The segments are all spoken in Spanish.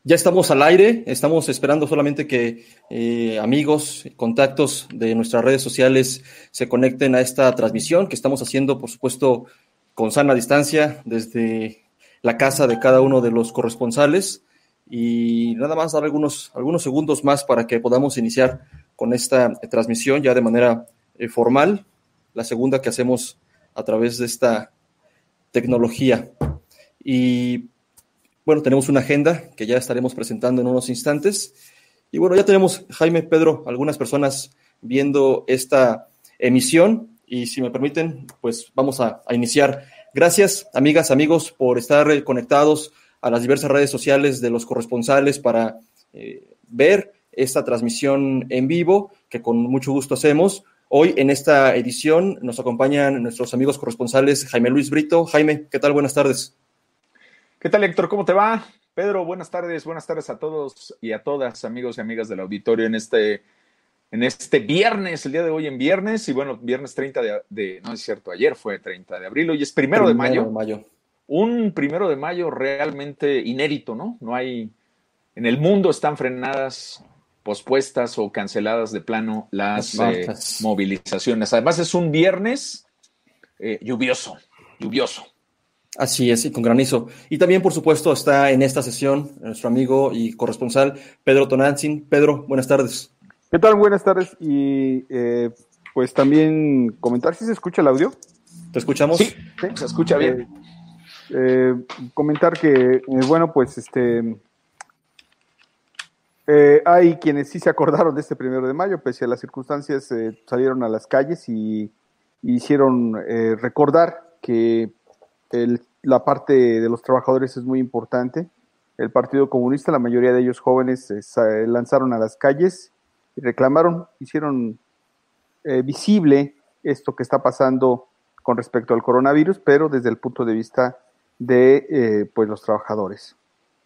Ya estamos al aire, estamos esperando solamente que amigos, contactos de nuestras redes sociales se conecten a esta transmisión que estamos haciendo, por supuesto, con sana distancia desde la casa de cada uno de los corresponsales. Y nada más dar algunos segundos más para que podamos iniciar con esta transmisión ya de manera formal, la segunda que hacemos a través de esta tecnología. Y bueno, tenemos una agenda que ya estaremos presentando en unos instantes. Y bueno, ya tenemos, Jaime, Pedro, algunas personas viendo esta emisión. Y si me permiten, pues vamos a iniciar. Gracias, amigas, amigos, por estar conectados a las diversas redes sociales de los corresponsales para ver esta transmisión en vivo, que con mucho gusto hacemos. Hoy en esta edición nos acompañan nuestros amigos corresponsales Jaime Luis Brito. Jaime, ¿qué tal? Buenas tardes. ¿Qué tal, Héctor? ¿Cómo te va? Pedro, buenas tardes a todos y a todas, amigos y amigas del auditorio en este viernes, el día de hoy en viernes, y bueno, viernes 30 no es cierto, ayer fue 30 de abril, hoy es primero de mayo. Un 1 de mayo realmente inédito, ¿no? No hay, en el mundo están frenadas, pospuestas o canceladas de plano las movilizaciones. Además es un viernes lluvioso. Así es, y con granizo. Y también, por supuesto, está en esta sesión nuestro amigo y corresponsal Pedro Tonantzin. Pedro, buenas tardes. ¿Qué tal? Buenas tardes. Y pues también comentar si se escucha el audio. ¿Te escuchamos? Sí, se escucha bien. Comentar que, bueno, pues hay quienes sí se acordaron de este 1 de mayo, pese a las circunstancias, salieron a las calles y hicieron recordar que la parte de los trabajadores es muy importante. El Partido Comunista, la mayoría de ellos jóvenes, se lanzaron a las calles y reclamaron, hicieron visible esto que está pasando con respecto al coronavirus, pero desde el punto de vista de pues los trabajadores.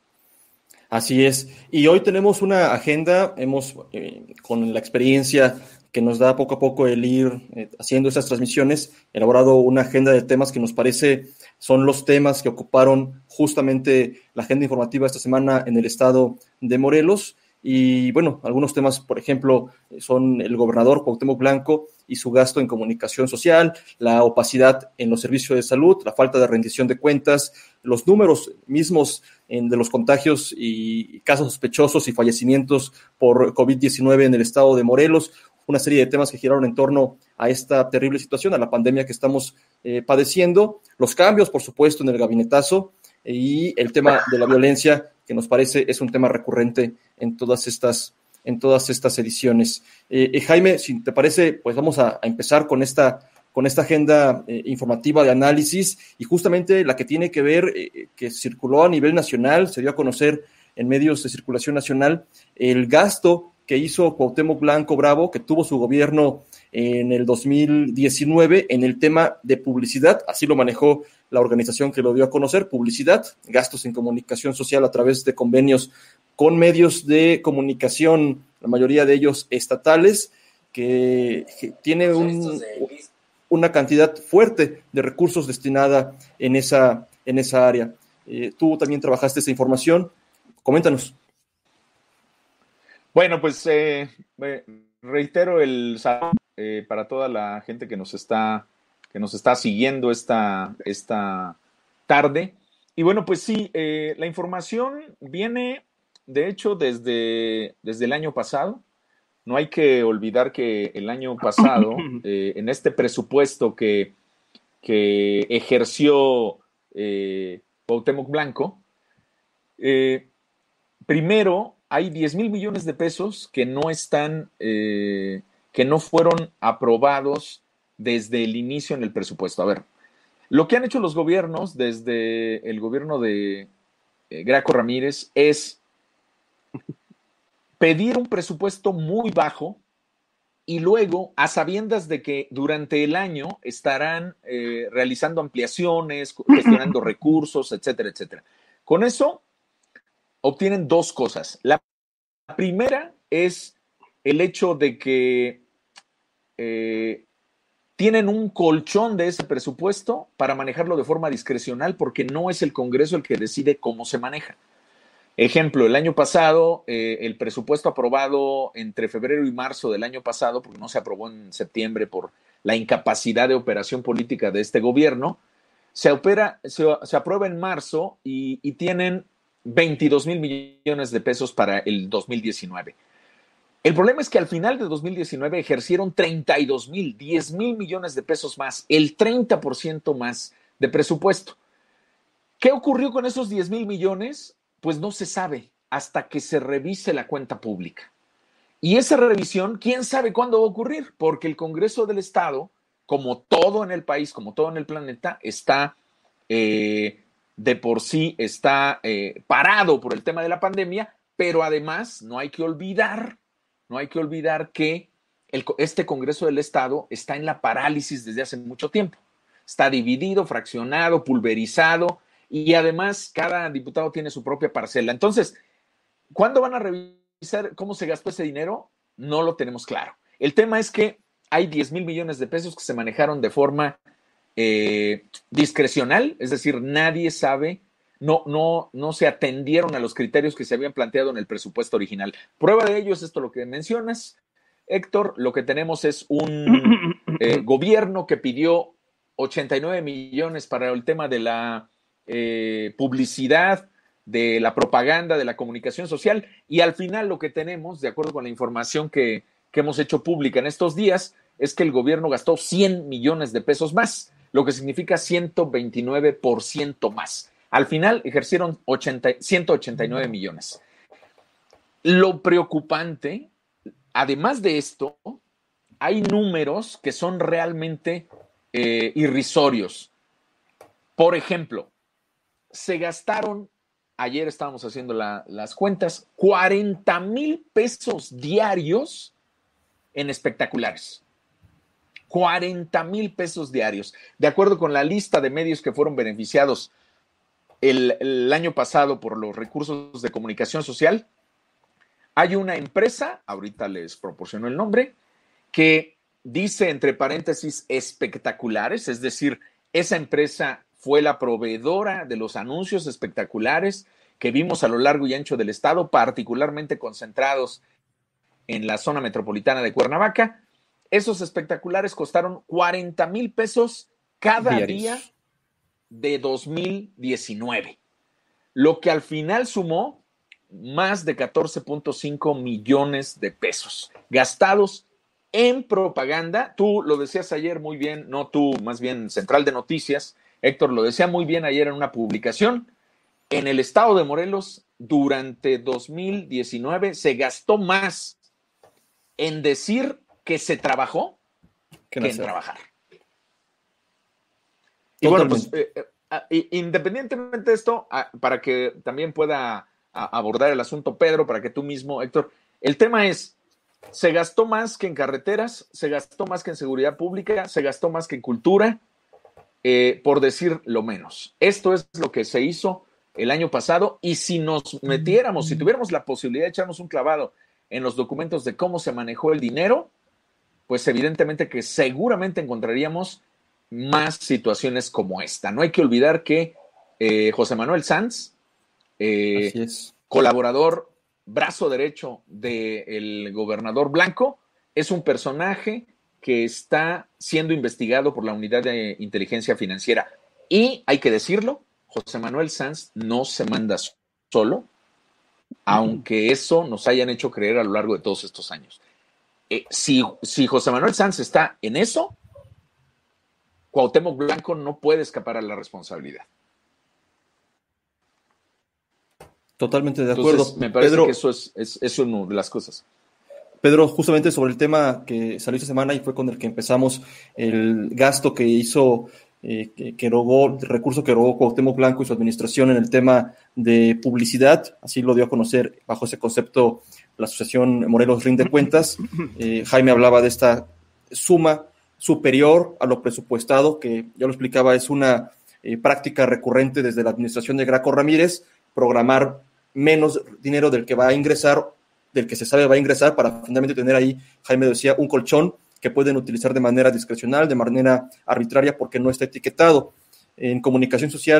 Así es. Y hoy tenemos una agenda, con la experiencia que nos da poco a poco el ir haciendo estas transmisiones, elaborado una agenda de temas que nos parece son los temas que ocuparon justamente la agenda informativa esta semana en el estado de Morelos. Y bueno, algunos temas, por ejemplo, son el gobernador Cuauhtémoc Blanco y su gasto en comunicación social, la opacidad en los servicios de salud, la falta de rendición de cuentas, los números mismos de los contagios y casos sospechosos y fallecimientos por COVID-19 en el estado de Morelos, una serie de temas que giraron en torno a esta terrible situación, a la pandemia que estamos padeciendo, los cambios, por supuesto, en el gabinetazo y el tema de la violencia, que nos parece es un tema recurrente en todas estas ediciones. Jaime, si te parece, pues vamos a empezar con esta agenda informativa de análisis y justamente la que tiene que ver, que circuló a nivel nacional, se dio a conocer en medios de circulación nacional, el gasto que hizo Cuauhtémoc Blanco Bravo, que tuvo su gobierno en el 2019 en el tema de publicidad, así lo manejó la organización que lo dio a conocer, publicidad, gastos en comunicación social a través de convenios con medios de comunicación, la mayoría de ellos estatales, que tiene una cantidad fuerte de recursos destinada en esa área. Tú también trabajaste esa información, coméntanos. Bueno, pues reitero el saludo para toda la gente que nos está siguiendo esta tarde. Y bueno, pues sí, la información viene, de hecho, desde el año pasado. No hay que olvidar que el año pasado, en este presupuesto que ejerció Cuauhtémoc Blanco, primero hay 10,000 millones de pesos que no fueron aprobados desde el inicio en el presupuesto. A ver, lo que han hecho los gobiernos desde el gobierno de Graco Ramírez es pedir un presupuesto muy bajo y luego, a sabiendas de que durante el año estarán realizando ampliaciones, gestionando recursos, etcétera, etcétera. Con eso obtienen dos cosas. La primera es el hecho de que tienen un colchón de ese presupuesto para manejarlo de forma discrecional porque no es el Congreso el que decide cómo se maneja. Ejemplo, el año pasado, el presupuesto aprobado entre febrero y marzo del año pasado, porque no se aprobó en septiembre por la incapacidad de operación política de este gobierno, se aprueba en marzo y tienen 22,000 millones de pesos para el 2019. El problema es que al final de 2019 ejercieron 32,000, 10,000 millones de pesos más, el 30% más de presupuesto. ¿Qué ocurrió con esos 10,000 millones? Pues no se sabe hasta que se revise la cuenta pública. Y esa revisión, ¿quién sabe cuándo va a ocurrir? Porque el Congreso del Estado, como todo en el país, como todo en el planeta, está de por sí está parado por el tema de la pandemia, pero además no hay que olvidar que este Congreso del Estado está en la parálisis desde hace mucho tiempo. Está dividido, fraccionado, pulverizado, y además cada diputado tiene su propia parcela. Entonces, ¿cuándo van a revisar cómo se gastó ese dinero? No lo tenemos claro. El tema es que hay 10,000 millones de pesos que se manejaron de forma discrecional, es decir, nadie sabe, no se atendieron a los criterios que se habían planteado en el presupuesto original. Prueba de ello es esto lo que mencionas, Héctor. Lo que tenemos es un gobierno que pidió 89 millones para el tema de la publicidad, de la propaganda, de la comunicación social, y al final lo que tenemos, de acuerdo con la información que hemos hecho pública en estos días, es que el gobierno gastó 100 millones de pesos más, lo que significa 129% más. Al final ejercieron 189 millones. Lo preocupante, además de esto, hay números que son realmente irrisorios. Por ejemplo, se gastaron, ayer estábamos haciendo las cuentas, 40,000 pesos diarios en espectaculares. 40,000 pesos diarios. De acuerdo con la lista de medios que fueron beneficiados el año pasado por los recursos de comunicación social, hay una empresa, ahorita les proporciono el nombre, que dice entre paréntesis espectaculares, es decir, esa empresa fue la proveedora de los anuncios espectaculares que vimos a lo largo y ancho del estado, particularmente concentrados en la zona metropolitana de Cuernavaca. Esos espectaculares costaron 40,000 pesos cada día de 2019, lo que al final sumó más de 14.5 millones de pesos gastados en propaganda. Tú lo decías ayer muy bien, no tú, más bien Central de Noticias, Héctor lo decía muy bien ayer en una publicación. En el estado de Morelos, durante 2019, se gastó más en decir que se trabajó que en trabajar. Y bueno, pues independientemente de esto, para que también pueda abordar el asunto Pedro, para que tú mismo, Héctor, el tema es, se gastó más que en carreteras, se gastó más que en seguridad pública, se gastó más que en cultura, por decir lo menos. Esto es lo que se hizo el año pasado, y si nos metiéramos, si tuviéramos la posibilidad de echarnos un clavado en los documentos de cómo se manejó el dinero, pues evidentemente que seguramente encontraríamos más situaciones como esta. No hay que olvidar que José Manuel Sanz, colaborador, brazo derecho del gobernador Blanco, es un personaje que está siendo investigado por la Unidad de Inteligencia Financiera. Y hay que decirlo, José Manuel Sanz no se manda solo, aunque eso nos hayan hecho creer a lo largo de todos estos años. Si José Manuel Sanz está en eso, Cuauhtémoc Blanco no puede escapar a la responsabilidad. Totalmente de acuerdo. Entonces, me parece, Pedro, que eso es una de las cosas. Pedro, justamente sobre el tema que salió esta semana y fue con el que empezamos, el gasto que hizo, el recurso que erogó Cuauhtémoc Blanco y su administración en el tema de publicidad, así lo dio a conocer bajo ese concepto la Asociación Morelos Rinde Cuentas. Jaime hablaba de esta suma superior a lo presupuestado, que ya lo explicaba, es una práctica recurrente desde la administración de Graco Ramírez, programar menos dinero del que va a ingresar, del que se sabe va a ingresar, para finalmente tener ahí, Jaime decía, un colchón que pueden utilizar de manera discrecional, de manera arbitraria, porque no está etiquetado. En comunicación social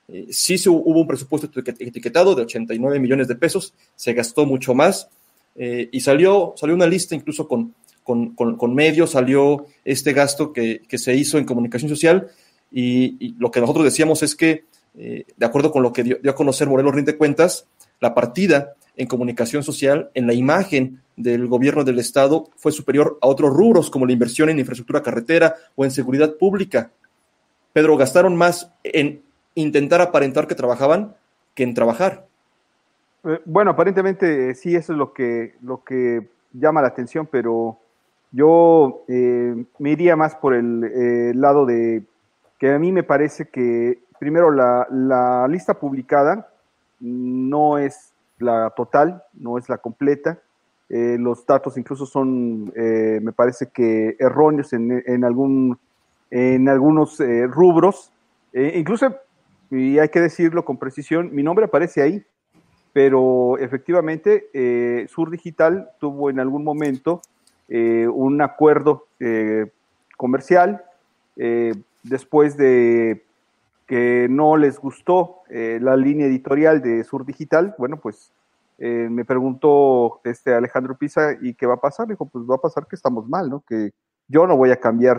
Sí hubo un presupuesto etiquetado de 89 millones de pesos, se gastó mucho más, y salió una lista incluso con medios, salió este gasto que se hizo en comunicación social, y lo que nosotros decíamos es que, de acuerdo con lo que dio a conocer Morelos Rinde Cuentas, la partida en comunicación social, en la imagen del gobierno del Estado, fue superior a otros rubros como la inversión en infraestructura carretera o en seguridad pública. Pedro, gastaron más en intentar aparentar que trabajaban que en trabajar. Bueno, aparentemente sí, eso es lo que llama la atención, pero yo me iría más por el lado de que a mí me parece que primero la lista publicada no es la total, no es la completa. Los datos incluso son, me parece que erróneos en algunos rubros. Incluso, y hay que decirlo con precisión, mi nombre aparece ahí, pero efectivamente Sur Digital tuvo en algún momento un acuerdo comercial después de que no les gustó la línea editorial de Sur Digital. Bueno, pues me preguntó Alejandro Pisa, ¿y qué va a pasar? Le dijo, pues va a pasar que estamos mal, ¿no? Que yo no voy a cambiar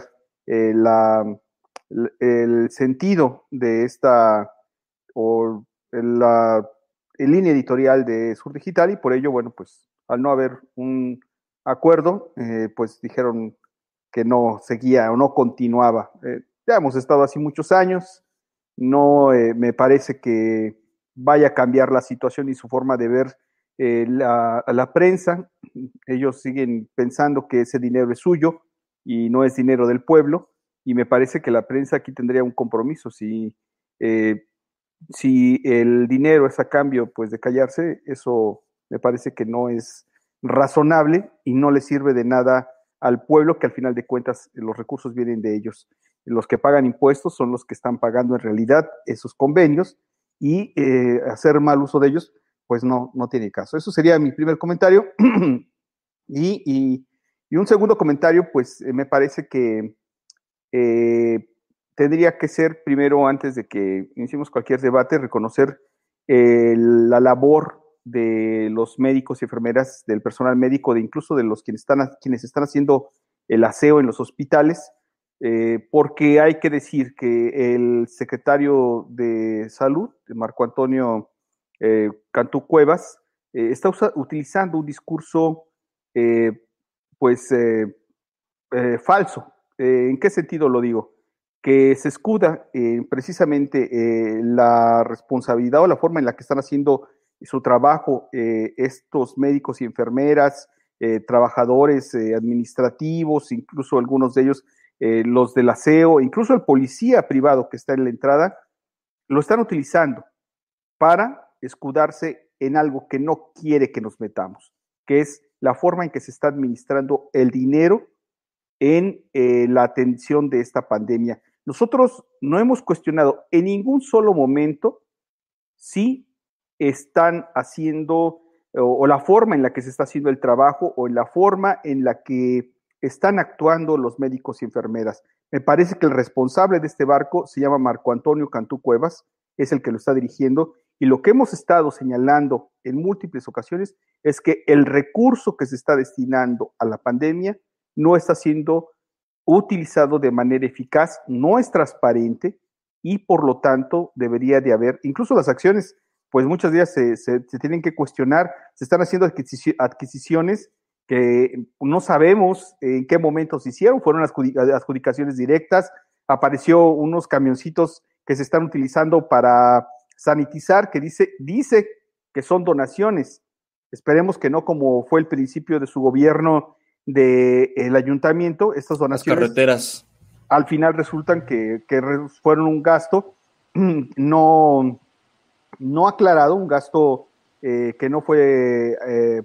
el sentido de esta o la línea editorial de Sur Digital, y por ello, bueno, pues al no haber un acuerdo, pues dijeron que no seguía o no continuaba. Ya hemos estado así muchos años, no me parece que vaya a cambiar la situación y su forma de ver la prensa. Ellos siguen pensando que ese dinero es suyo y no es dinero del pueblo, y me parece que la prensa aquí tendría un compromiso. Si el dinero es a cambio pues de callarse, eso me parece que no es razonable y no le sirve de nada al pueblo, que al final de cuentas los recursos vienen de ellos. Los que pagan impuestos son los que están pagando en realidad esos convenios, y hacer mal uso de ellos pues no tiene caso. Eso sería mi primer comentario. y un segundo comentario, pues me parece que tendría que ser primero, antes de que iniciemos cualquier debate, reconocer la labor de los médicos y enfermeras, del personal médico, de incluso de los quienes están haciendo el aseo en los hospitales, porque hay que decir que el secretario de Salud, Marco Antonio Cantú Cuevas, está utilizando un discurso falso. ¿En qué sentido lo digo? Que se escuda precisamente la responsabilidad o la forma en la que están haciendo su trabajo estos médicos y enfermeras, trabajadores administrativos, incluso algunos de ellos, los del aseo, incluso el policía privado que está en la entrada, lo están utilizando para escudarse en algo que no quiere que nos metamos, que es la forma en que se está administrando el dinero en la atención de esta pandemia. Nosotros no hemos cuestionado en ningún solo momento si están haciendo o la forma en la que se está haciendo el trabajo o en la forma en la que están actuando los médicos y enfermeras. Me parece que el responsable de este barco se llama Marco Antonio Cantú Cuevas, es el que lo está dirigiendo, y lo que hemos estado señalando en múltiples ocasiones es que el recurso que se está destinando a la pandemia no está siendo utilizado de manera eficaz, no es transparente, y por lo tanto debería de haber, incluso las acciones, pues muchas de ellas se tienen que cuestionar. Se están haciendo adquisiciones que no sabemos en qué momento se hicieron, fueron adjudicaciones directas, apareció unos camioncitos que se están utilizando para sanitizar, que dice que son donaciones. Esperemos que no, como fue el principio de su gobierno del ayuntamiento, estas donaciones, las carreteras, al final resultan que fueron un gasto no aclarado, un gasto que no fue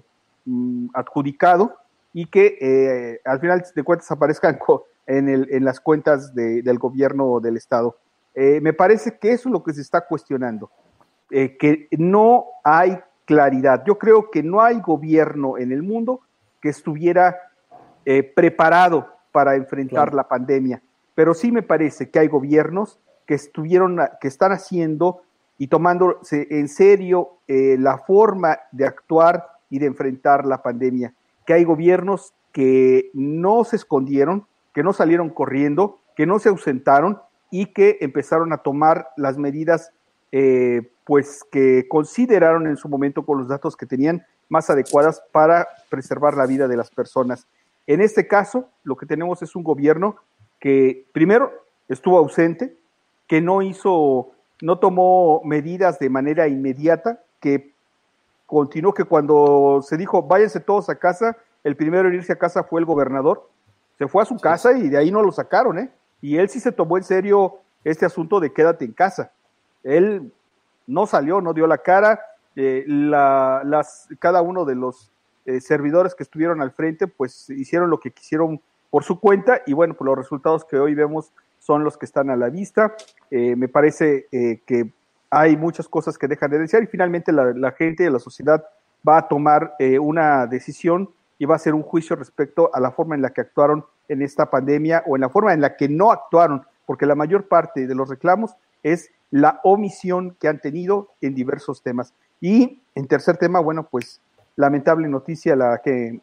adjudicado, y que al final de cuentas aparezcan en las cuentas del gobierno del estado. Me parece que eso es lo que se está cuestionando, que no hay claridad. Yo creo que no hay gobierno en el mundo que estuviera preparado para enfrentar la pandemia, pero sí me parece que hay gobiernos que están haciendo y tomándose en serio la forma de actuar y de enfrentar la pandemia. Que hay gobiernos que no se escondieron, que no salieron corriendo, que no se ausentaron y que empezaron a tomar las medidas pues que consideraron en su momento con los datos que tenían más adecuadas para preservar la vida de las personas. En este caso, lo que tenemos es un gobierno que primero estuvo ausente, que no tomó medidas de manera inmediata, que continuó, que cuando se dijo váyanse todos a casa, el primero en irse a casa fue el gobernador, se fue a su casa y de ahí no lo sacaron, y él sí se tomó en serio este asunto de quédate en casa. Él no salió, no dio la cara, cada uno de los servidores que estuvieron al frente pues hicieron lo que quisieron por su cuenta y bueno, pues los resultados que hoy vemos son los que están a la vista. Me parece que hay muchas cosas que dejan de desear y finalmente la gente de la sociedad va a tomar una decisión y va a hacer un juicio respecto a la forma en la que actuaron en esta pandemia o en la forma en la que no actuaron, porque la mayor parte de los reclamos es la omisión que han tenido en diversos temas. Y en tercer tema, bueno, pues lamentable noticia la que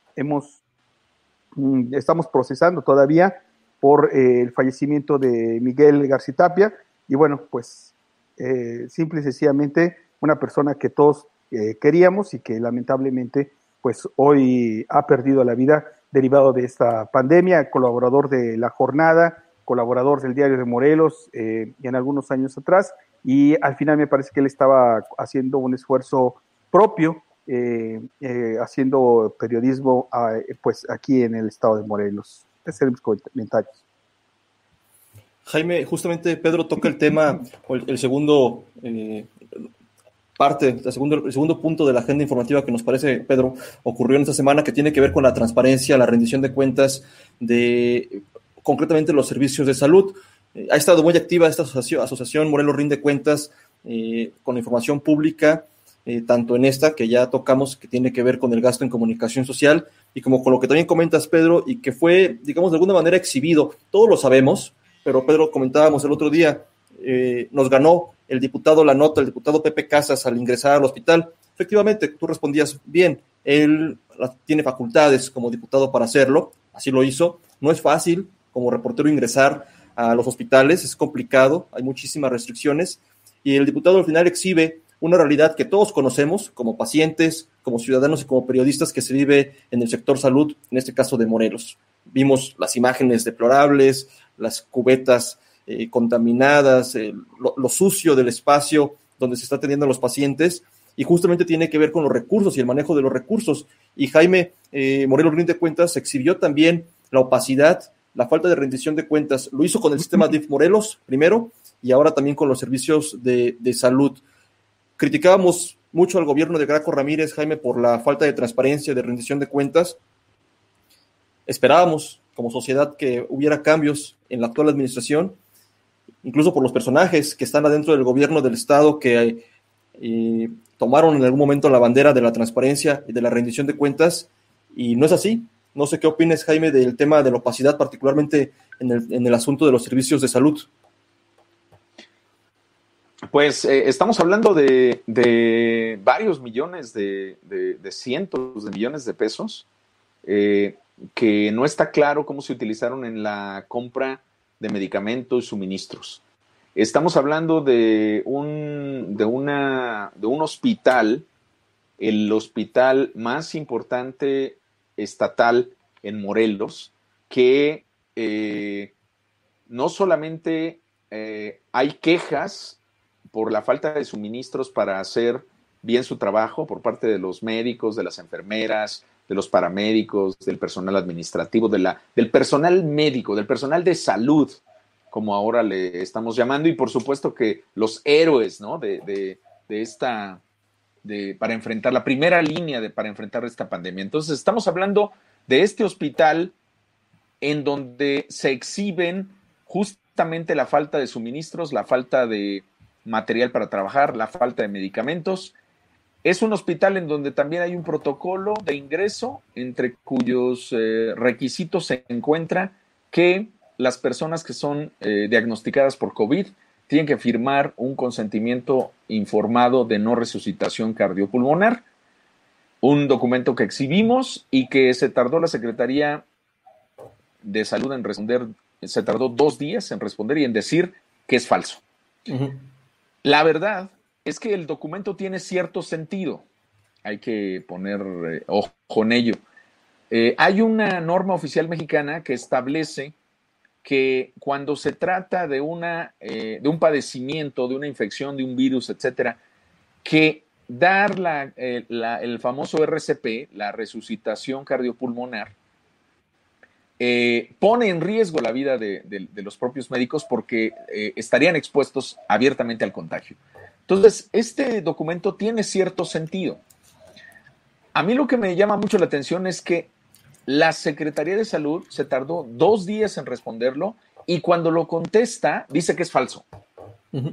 estamos procesando todavía por el fallecimiento de Miguel García-Tapia y bueno, pues simple y sencillamente una persona que todos queríamos y que lamentablemente pues hoy ha perdido la vida derivado de esta pandemia, colaborador de La Jornada, colaborador del Diario de Morelos y en algunos años atrás, y al final me parece que él estaba haciendo un esfuerzo propio, haciendo periodismo pues aquí en el estado de Morelos. Esos son mis comentarios. Jaime, justamente Pedro toca el tema, el segundo parte, el segundo punto de la agenda informativa que nos parece, Pedro, ocurrió en esta semana, que tiene que ver con la transparencia, la rendición de cuentas de concretamente los servicios de salud. Ha estado muy activa esta asociación Morelos Rinde Cuentas con información pública, tanto en esta que ya tocamos, que tiene que ver con el gasto en comunicación social, y como con lo que también comentas, Pedro, y que fue, digamos, de alguna manera exhibido. Todos lo sabemos, pero Pedro, comentábamos el otro día, nos ganó el diputado Pepe Casas al ingresar al hospital. Efectivamente, tú respondías bien, él tiene facultades como diputado para hacerlo, así lo hizo. No es fácil como reportero ingresar a los hospitales, es complicado, hay muchísimas restricciones, y el diputado al final exhibe una realidad que todos conocemos como pacientes, como ciudadanos y como periodistas que se vive en el sector salud, en este caso de Morelos. Vimos las imágenes deplorables, las cubetas contaminadas, lo sucio del espacio donde se está atendiendo a los pacientes, y justamente tiene que ver con los recursos y el manejo de los recursos. Y Jaime, Morelos Rinde Cuentas exhibió también la opacidad, la falta de rendición de cuentas. Lo hizo con el sistema DIF Morelos primero y ahora también con los servicios de salud. Criticábamos mucho al gobierno de Graco Ramírez, Jaime, por la falta de transparencia, de rendición de cuentas. Esperábamos como sociedad que hubiera cambios en la actual administración, incluso por los personajes que están adentro del gobierno del Estado que tomaron en algún momento la bandera de la transparencia y de la rendición de cuentas, y no es así. No sé qué opines, Jaime, del tema de la opacidad, particularmente en el asunto de los servicios de salud. Pues estamos hablando de varios millones, de cientos de millones de pesos, que no está claro cómo se utilizaron en la compra de medicamentos y suministros. Estamos hablando de un hospital, el hospital más importante estatal en Morelos, que no solamente hay quejas por la falta de suministros para hacer bien su trabajo por parte de los médicos, de las enfermeras, de los paramédicos, del personal administrativo, del personal médico, del personal de salud, como ahora le estamos llamando, y por supuesto que los héroes, ¿no? Para enfrentar la primera línea para enfrentar esta pandemia. Entonces estamos hablando de este hospital en donde se exhiben justamente la falta de suministros, la falta de material para trabajar, la falta de medicamentos. Es un hospital en donde también hay un protocolo de ingreso entre cuyos requisitos se encuentra que las personas que son diagnosticadas por COVID tienen que firmar un consentimiento informado de no resucitación cardiopulmonar, un documento que exhibimos y que se tardó la Secretaría de Salud en responder, se tardó 2 días en responder y en decir que es falso. Uh-huh. La verdad es que el documento tiene cierto sentido. Hay que poner ojo en ello. Hay una norma oficial mexicana que establece que cuando se trata de un padecimiento, de una infección, de un virus, etcétera, que dar el famoso RCP, la resucitación cardiopulmonar, pone en riesgo la vida de los propios médicos porque estarían expuestos abiertamente al contagio. Entonces, este documento tiene cierto sentido. A mí lo que me llama mucho la atención es que la Secretaría de Salud se tardó 2 días en responderlo y cuando lo contesta dice que es falso. Uh-huh.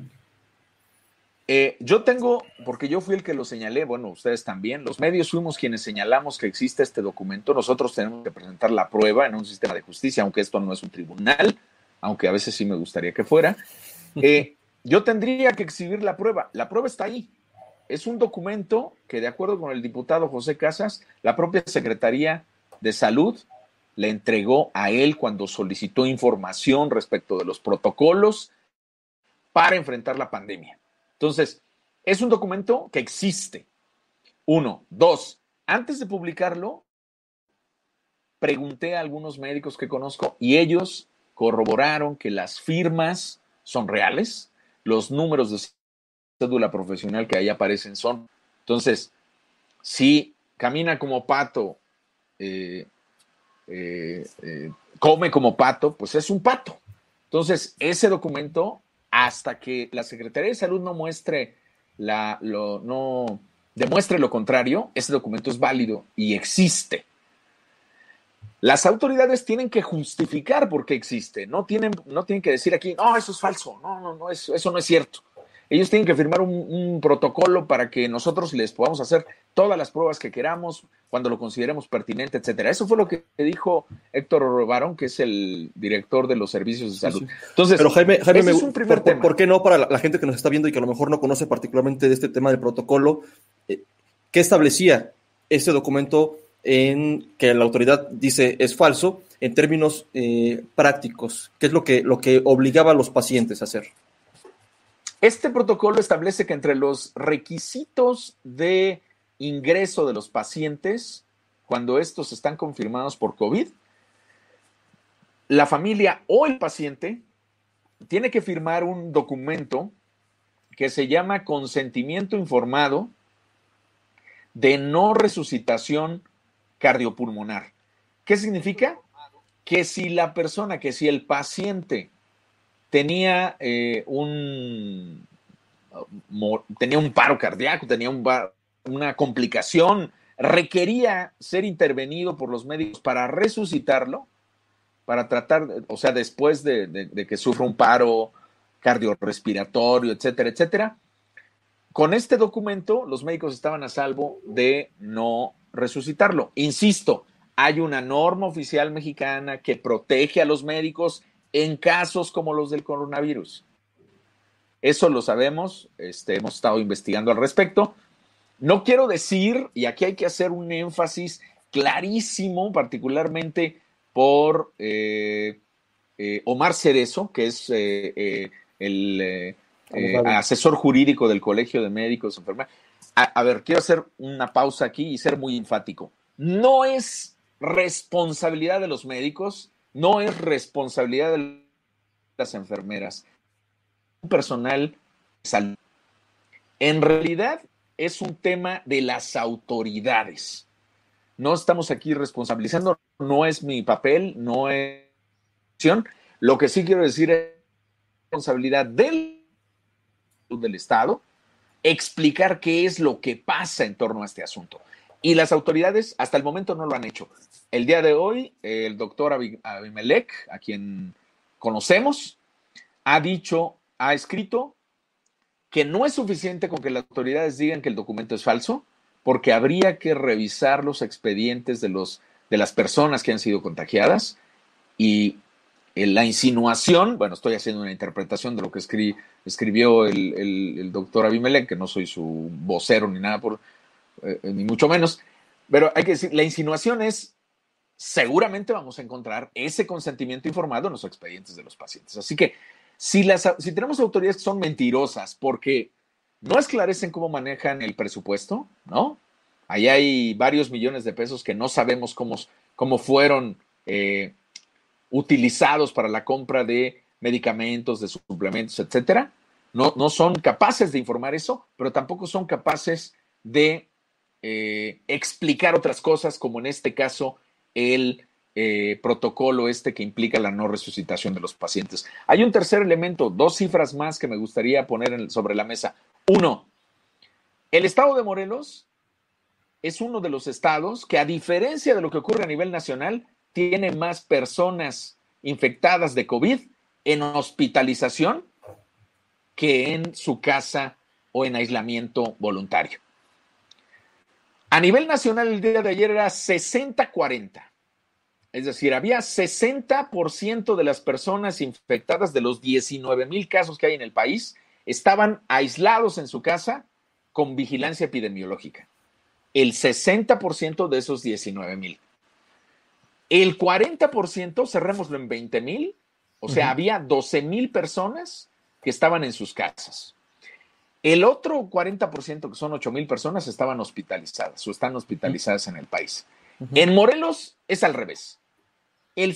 Yo tengo, porque yo fui el que lo señalé, bueno, ustedes también, los medios fuimos quienes señalamos que existe este documento. Nosotros tenemos que presentar la prueba en un sistema de justicia, aunque esto no es un tribunal, aunque a veces sí me gustaría que fuera. Yo tendría que exhibir la prueba. La prueba está ahí. Es un documento que, de acuerdo con el diputado José Casas, la propia Secretaría de Salud le entregó a él cuando solicitó información respecto de los protocolos para enfrentar la pandemia. Entonces, es un documento que existe. 1. 2. Antes de publicarlo, pregunté a algunos médicos que conozco y ellos corroboraron que las firmas son reales, los números de cédula profesional que ahí aparecen son. Entonces, si camina como pato, come como pato, pues es un pato. Entonces, ese documento, hasta que la Secretaría de Salud no demuestre lo contrario, ese documento es válido y existe. Las autoridades tienen que justificar por qué existe. No tienen que decir aquí, no, eso es falso, no, eso no es cierto. Ellos tienen que firmar un protocolo para que nosotros les podamos hacer todas las pruebas que queramos cuando lo consideremos pertinente, etcétera. Eso fue lo que dijo Héctor Barón, que es el director de los servicios de salud. Sí. Entonces, pero Jaime, ese es un primer tema. ¿Por qué no para la gente que nos está viendo y que a lo mejor no conoce particularmente de este tema del protocolo? ¿Qué establecía este documento en que la autoridad dice es falso en términos prácticos? ¿Qué es lo que obligaba a los pacientes a hacer? Este protocolo establece que entre los requisitos de ingreso de los pacientes, cuando estos están confirmados por COVID, la familia o el paciente tiene que firmar un documento que se llama consentimiento informado de no resucitación cardiopulmonar. ¿Qué significa? Que si el paciente tenía un paro cardíaco, tenía una complicación, requería ser intervenido por los médicos para resucitarlo, para tratar, o sea, después de que sufra un paro cardiorrespiratorio, etcétera, etcétera. Con este documento, los médicos estaban a salvo de no resucitarlo. Insisto, hay una norma oficial mexicana que protege a los médicos en casos como los del coronavirus. Eso lo sabemos, hemos estado investigando al respecto. No quiero decir, y aquí hay que hacer un énfasis clarísimo, particularmente por Omar Cerezo, que es el asesor jurídico del Colegio de Médicos y Enfermeras. A ver, quiero hacer una pausa aquí y ser muy enfático. No es responsabilidad de los médicos, no es responsabilidad de las enfermeras, personal de salud. En realidad es un tema de las autoridades. No estamos aquí responsabilizando, no es mi papel, no es lo que sí quiero decir es responsabilidad del Estado explicar qué es lo que pasa en torno a este asunto. Y las autoridades hasta el momento no lo han hecho. El día de hoy, el doctor Abimelec, a quien conocemos, ha escrito que no es suficiente con que las autoridades digan que el documento es falso, porque habría que revisar los expedientes de las personas que han sido contagiadas y la insinuación, bueno, estoy haciendo una interpretación de lo que escribió el doctor Abimelech, que no soy su vocero ni nada, ni mucho menos, pero hay que decir, la insinuación es, seguramente vamos a encontrar ese consentimiento informado en los expedientes de los pacientes. Así que si tenemos autoridades que son mentirosas porque no esclarecen cómo manejan el presupuesto, ¿no? Ahí hay varios millones de pesos que no sabemos cómo fueron utilizados para la compra de medicamentos, de suplementos, etcétera. No son capaces de informar eso, pero tampoco son capaces de explicar otras cosas, como en este caso el protocolo que implica la no resucitación de los pacientes. Hay un tercer elemento, 2 cifras más que me gustaría poner sobre la mesa. 1, el estado de Morelos es uno de los estados que, a diferencia de lo que ocurre a nivel nacional, tiene más personas infectadas de COVID en hospitalización que en su casa o en aislamiento voluntario. A nivel nacional, el día de ayer era 60-40. Es decir, había 60% de las personas infectadas de los 19,000 casos que hay en el país estaban aislados en su casa con vigilancia epidemiológica. El 60% de esos 19,000. El 40%, cerrémoslo en 20,000, o sea, había 12,000 personas que estaban en sus casas. El otro 40%, que son 8,000 personas, estaban hospitalizadas o están hospitalizadas en el país. En Morelos es al revés. El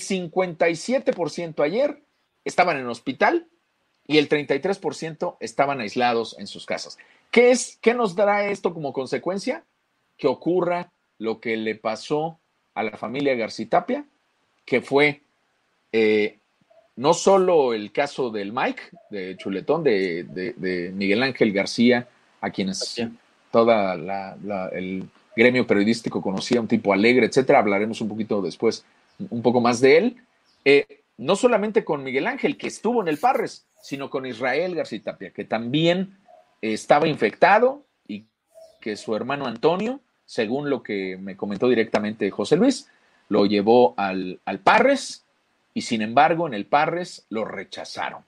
57% ayer estaban en hospital y el 33% estaban aislados en sus casas. ¿Qué nos dará esto como consecuencia? Que ocurra lo que le pasó a la familia Garcitapia, que fue no solo el caso del Mike, de Chuletón, de Miguel Ángel García, a quienes toda el gremio periodístico conocía, un tipo alegre, etcétera. Hablaremos un poquito después, un poco más de él. No solamente con Miguel Ángel, que estuvo en el Parres, sino con Israel Garcitapia, que también estaba infectado y que su hermano Antonio, según lo que me comentó directamente José Luis, lo llevó al Parres y, sin embargo, en el Parres lo rechazaron.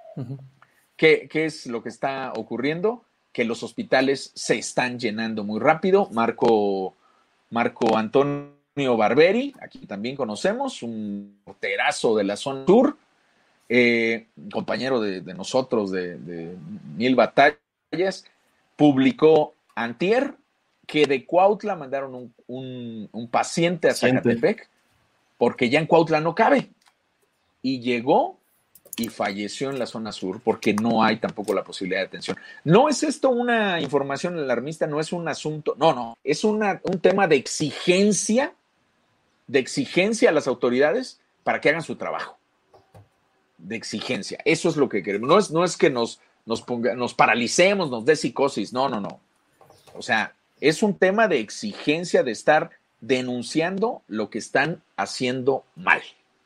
¿Qué es lo que está ocurriendo? Que los hospitales se están llenando muy rápido. Marco Antonio Barberi, aquí también conocemos, un porterazo de la zona sur, compañero de nosotros de Mil Batallas, publicó antier que de Cuautla mandaron un paciente a Zacatepec porque ya en Cuautla no cabe. Y llegó y falleció en la zona sur porque no hay tampoco la posibilidad de atención. No es esto una información alarmista, no es un asunto, no, es un tema de exigencia a las autoridades para que hagan su trabajo. De exigencia. Eso es lo que queremos. No es que nos paralicemos, nos dé psicosis. No. O sea, es un tema de exigencia, de estar denunciando lo que están haciendo mal.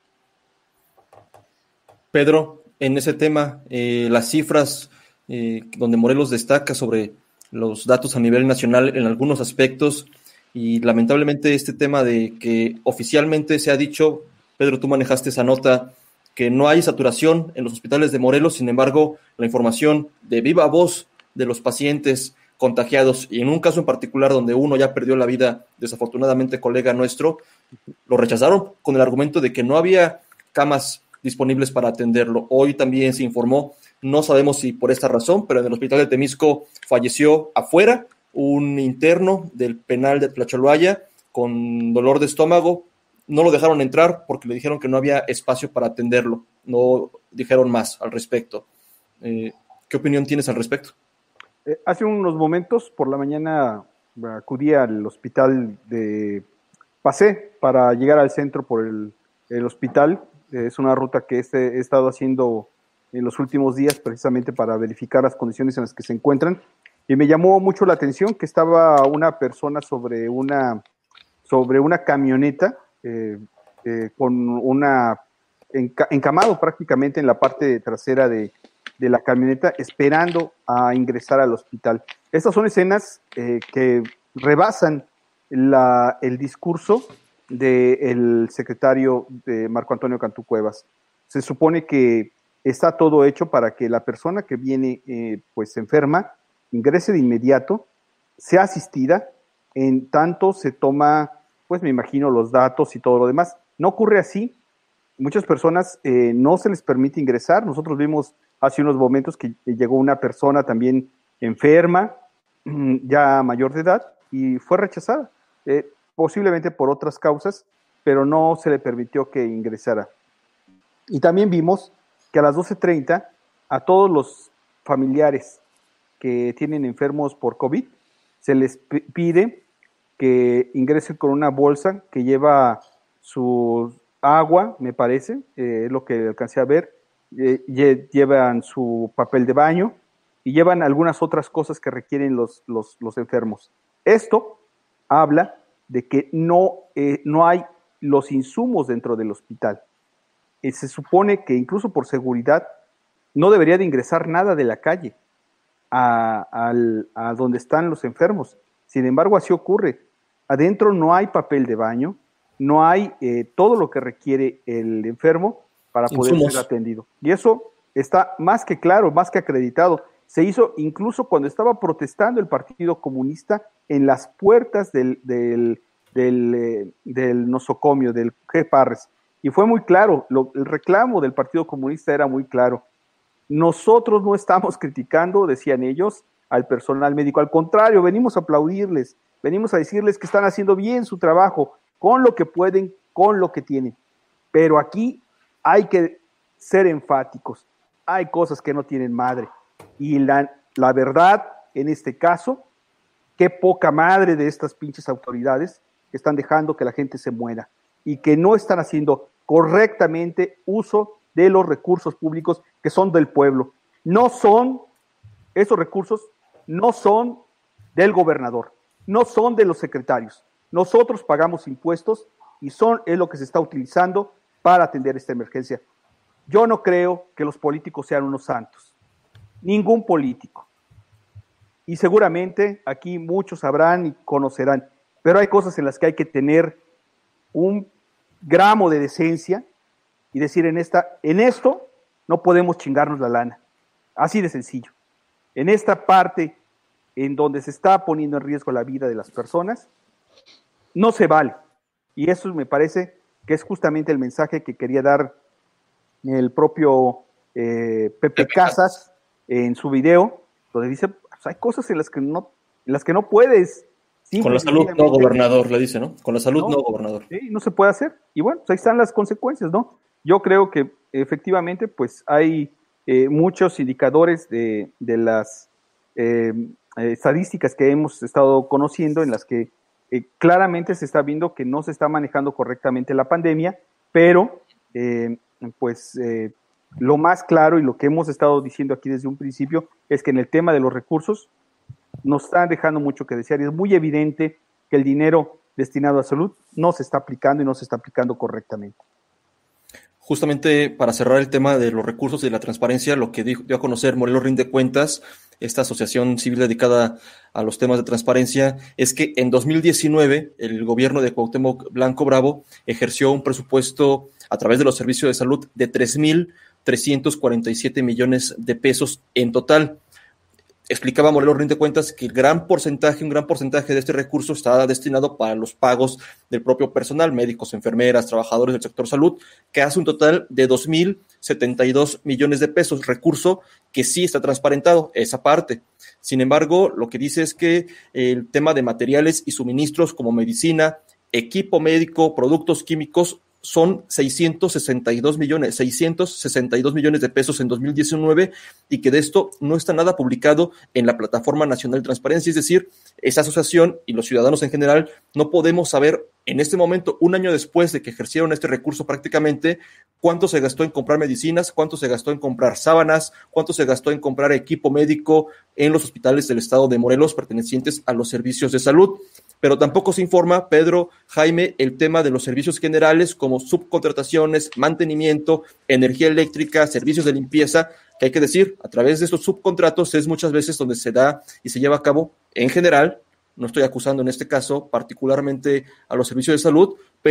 Pedro, en ese tema, las cifras donde Morelos destaca sobre los datos a nivel nacional en algunos aspectos, y lamentablemente este tema de que oficialmente se ha dicho, Pedro, tú manejaste esa nota, que no hay saturación en los hospitales de Morelos. Sin embargo, la información de viva voz de los pacientes contagiados, y en un caso en particular donde uno ya perdió la vida, desafortunadamente colega nuestro, lo rechazaron con el argumento de que no había camas disponibles para atenderlo. Hoy también se informó, no sabemos si por esta razón, pero en el hospital de Temisco falleció afuera un interno del penal de Tlacholoaya con dolor de estómago. No lo dejaron entrar porque le dijeron que no había espacio para atenderlo. No dijeron más al respecto. ¿Qué opinión tienes al respecto? Hace unos momentos, por la mañana, acudí al hospital pasé para llegar al centro por el hospital. Es una ruta que he estado haciendo en los últimos días precisamente para verificar las condiciones en las que se encuentran. Y me llamó mucho la atención que estaba una persona sobre una camioneta con encamado prácticamente en la parte trasera de la camioneta, esperando a ingresar al hospital. Estas son escenas que rebasan el discurso del secretario de Marco Antonio Cantú Cuevas. se supone que está todo hecho para que la persona que viene pues enferma ingrese de inmediato, sea asistida, en tanto se toma, pues me imagino, los datos y todo lo demás. No ocurre así. Muchas personas no se les permite ingresar. Nosotros vimos hace unos momentos que llegó una persona también enferma, ya mayor de edad, y fue rechazada, posiblemente por otras causas, pero no se le permitió que ingresara. Y también vimos que a las 12:30 a todos los familiares que tienen enfermos por COVID se les pide que ingresen con una bolsa que lleva su agua, me parece, es lo que alcancé a ver, llevan su papel de baño y llevan algunas otras cosas que requieren los enfermos. Esto habla de que no hay los insumos dentro del hospital. Se supone que incluso por seguridad no debería de ingresar nada de la calle a donde están los enfermos. Sin embargo, así ocurre. Adentro no hay papel de baño, no hay todo lo que requiere el enfermo para poder ser atendido. Y eso está más que claro, más que acreditado. Se hizo incluso cuando estaba protestando el Partido Comunista en las puertas del nosocomio, del G. Parres. Y fue muy claro, el reclamo del Partido Comunista era muy claro. Nosotros no estamos criticando, decían ellos, al personal médico. Al contrario, venimos a aplaudirles, venimos a decirles que están haciendo bien su trabajo, con lo que pueden, con lo que tienen. Pero aquí hay que ser enfáticos. Hay cosas que no tienen madre. Y la verdad, en este caso, qué poca madre de estas pinches autoridades que están dejando que la gente se muera y que no están haciendo correctamente uso de los recursos públicos que son del pueblo. Esos recursos no son del gobernador, no son de los secretarios. Nosotros pagamos impuestos y es lo que se está utilizando para atender esta emergencia. Yo no creo que los políticos sean unos santos, ningún político. Y seguramente aquí muchos sabrán y conocerán, pero hay cosas en las que hay que tener un gramo de decencia y decir en esto no podemos chingarnos la lana. Así de sencillo. En esta parte en donde se está poniendo en riesgo la vida de las personas, no se vale. Y eso me parece que es justamente el mensaje que quería dar el propio Pepe Casas en su video, donde dice, pues hay cosas en las que no puedes. Con la salud no, gobernador, le dice, ¿no? Con la salud no, gobernador. Sí, no se puede hacer. Y bueno, pues ahí están las consecuencias, ¿no? Yo creo que efectivamente, pues hay muchos indicadores de las estadísticas que hemos estado conociendo en las que claramente se está viendo que no se está manejando correctamente la pandemia, pero lo más claro y lo que hemos estado diciendo aquí desde un principio es que en el tema de los recursos nos están dejando mucho que desear y es muy evidente que el dinero destinado a salud no se está aplicando y no se está aplicando correctamente. Justamente para cerrar el tema de los recursos y de la transparencia, lo que dio a conocer Morelos Rinde Cuentas, esta asociación civil dedicada a los temas de transparencia, es que en 2019 el gobierno de Cuauhtémoc Blanco Bravo ejerció un presupuesto a través de los servicios de salud de 3,347 millones de pesos en total. Explicaba Morelos Rinde Cuentas que un gran porcentaje de este recurso está destinado para los pagos del propio personal, médicos, enfermeras, trabajadores del sector salud, que hace un total de 2,072 millones de pesos, recurso que sí está transparentado, esa parte. Sin embargo, lo que dice es que el tema de materiales y suministros como medicina, equipo médico, productos químicos, son 662 millones de pesos en 2019 y que de esto no está nada publicado en la Plataforma Nacional de Transparencia, es decir, esa asociación y los ciudadanos en general no podemos saber en este momento, un año después de que ejercieron este recurso prácticamente, cuánto se gastó en comprar medicinas, cuánto se gastó en comprar sábanas, cuánto se gastó en comprar equipo médico en los hospitales del estado de Morelos pertenecientes a los servicios de salud. Pero tampoco se informa, Pedro, Jaime, el tema de los servicios generales como subcontrataciones, mantenimiento, energía eléctrica, servicios de limpieza, que hay que decir, a través de estos subcontratos es muchas veces donde se da y se lleva a cabo, en general, no estoy acusando en este caso particularmente a los servicios de salud, pero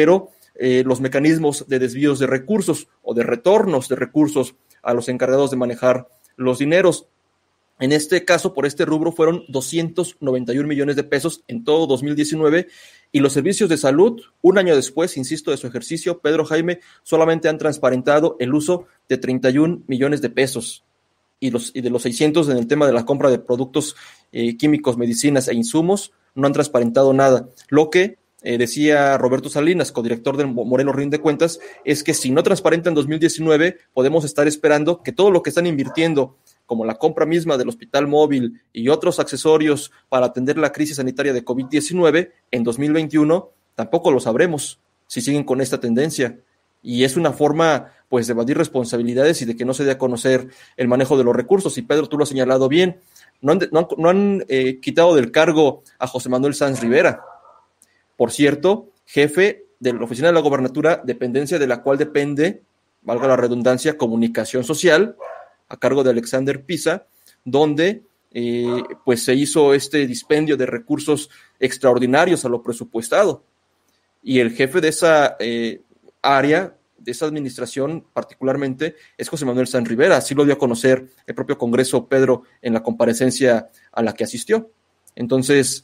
los mecanismos de desvíos de recursos o de retornos de recursos a los encargados de manejar los dineros. En este caso, por este rubro, fueron 291 millones de pesos en todo 2019, y los servicios de salud, un año después, insisto, de su ejercicio, Pedro, Jaime, solamente han transparentado el uso de 31 millones de pesos, y de los 600 en el tema de la compra de productos químicos, medicinas e insumos, no han transparentado nada. Lo que decía Roberto Salinas, codirector del Morelos Rinde Cuentas, es que si no transparenta en 2019, podemos estar esperando que todo lo que están invirtiendo, como la compra misma del hospital móvil y otros accesorios para atender la crisis sanitaria de COVID-19, en 2021 tampoco lo sabremos si siguen con esta tendencia. Y es una forma, pues, de evadir responsabilidades y de que no se dé a conocer el manejo de los recursos. Y Pedro, tú lo has señalado bien, no han quitado del cargo a José Manuel Sanz Rivera, por cierto, jefe de la Oficina de la Gobernatura, dependencia de la cual depende, valga la redundancia, Comunicación Social, a cargo de Alexander Pisa, donde pues se hizo este dispendio de recursos extraordinarios a lo presupuestado. Y el jefe de esa área, de esa administración particularmente, es José Manuel Sanz Rivera. Así lo dio a conocer el propio Congreso, Pedro, en la comparecencia a la que asistió. Entonces,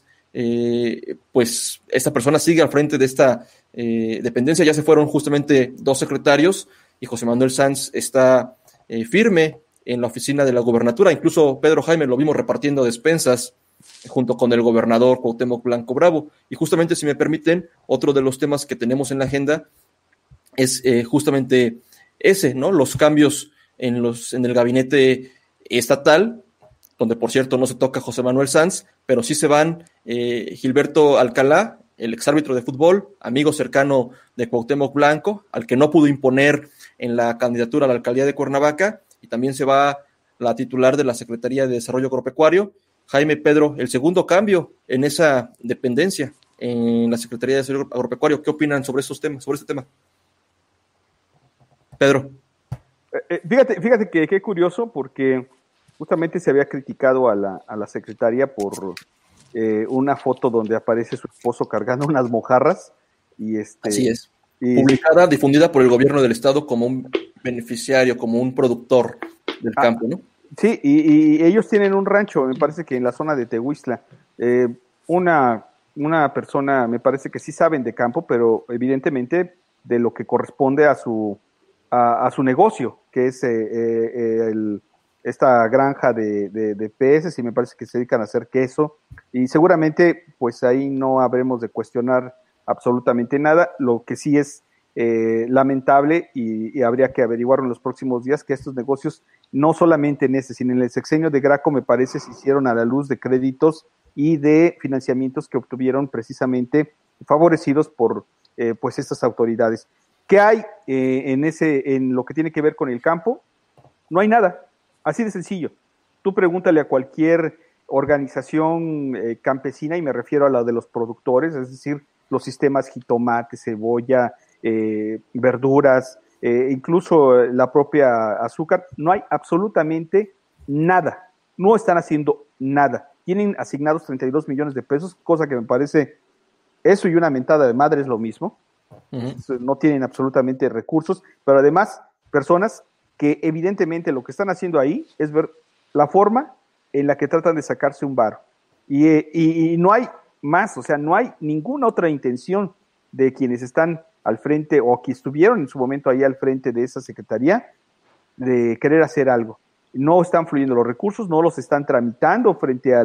pues esta persona sigue al frente de esta dependencia. Ya se fueron justamente 2 secretarios y José Manuel Sanz está firme en la oficina de la gobernatura. Incluso Pedro, Jaime, lo vimos repartiendo despensas junto con el gobernador Cuauhtémoc Blanco Bravo. Y justamente, si me permiten, otro de los temas que tenemos en la agenda es justamente ese, ¿no? Los cambios en el gabinete estatal, donde por cierto no se toca José Manuel Sanz, pero sí se van Gilberto Alcalá, el exárbitro de fútbol, amigo cercano de Cuauhtémoc Blanco, al que no pudo imponer en la candidatura a la alcaldía de Cuernavaca, y también se va la titular de la Secretaría de Desarrollo Agropecuario. Jaime, Pedro, el segundo cambio en esa dependencia, en la Secretaría de Desarrollo Agropecuario. ¿Qué opinan sobre estos temas, sobre este tema? Pedro. Fíjate que qué curioso, porque justamente se había criticado a la secretaria por una foto donde aparece su esposo cargando unas mojarras. Así es. Publicada, difundida por el gobierno del estado como un beneficiario, como un productor del campo, ¿no? Sí, y ellos tienen un rancho, me parece que en la zona de Tehuistla. Una persona, me parece que sí saben de campo, pero evidentemente de lo que corresponde a su negocio, que es esta granja de peces, y me parece que se dedican a hacer queso, y seguramente pues ahí no habremos de cuestionar absolutamente nada. Lo que sí es lamentable, y habría que averiguarlo en los próximos días, que estos negocios, no solamente en sino en el sexenio de Graco, me parece, se hicieron a la luz de créditos y de financiamientos que obtuvieron precisamente favorecidos por pues estas autoridades. ¿Qué hay en lo que tiene que ver con el campo? No hay nada, así de sencillo. Tú pregúntale a cualquier organización campesina, y me refiero a la de los productores, es decir, los sistemas jitomate, cebolla, verduras, incluso la propia azúcar. No hay absolutamente nada, no están haciendo nada. Tienen asignados 32 millones de pesos, cosa que me parece, eso y una mentada de madre es lo mismo. Uh-huh. No tienen absolutamente recursos, pero además personas que evidentemente lo que están haciendo ahí es ver la forma en la que tratan de sacarse un varo, y no hay más, o sea, no hay ninguna otra intención de quienes están al frente o que estuvieron en su momento ahí al frente de esa secretaría de querer hacer algo. No están fluyendo los recursos, no los están tramitando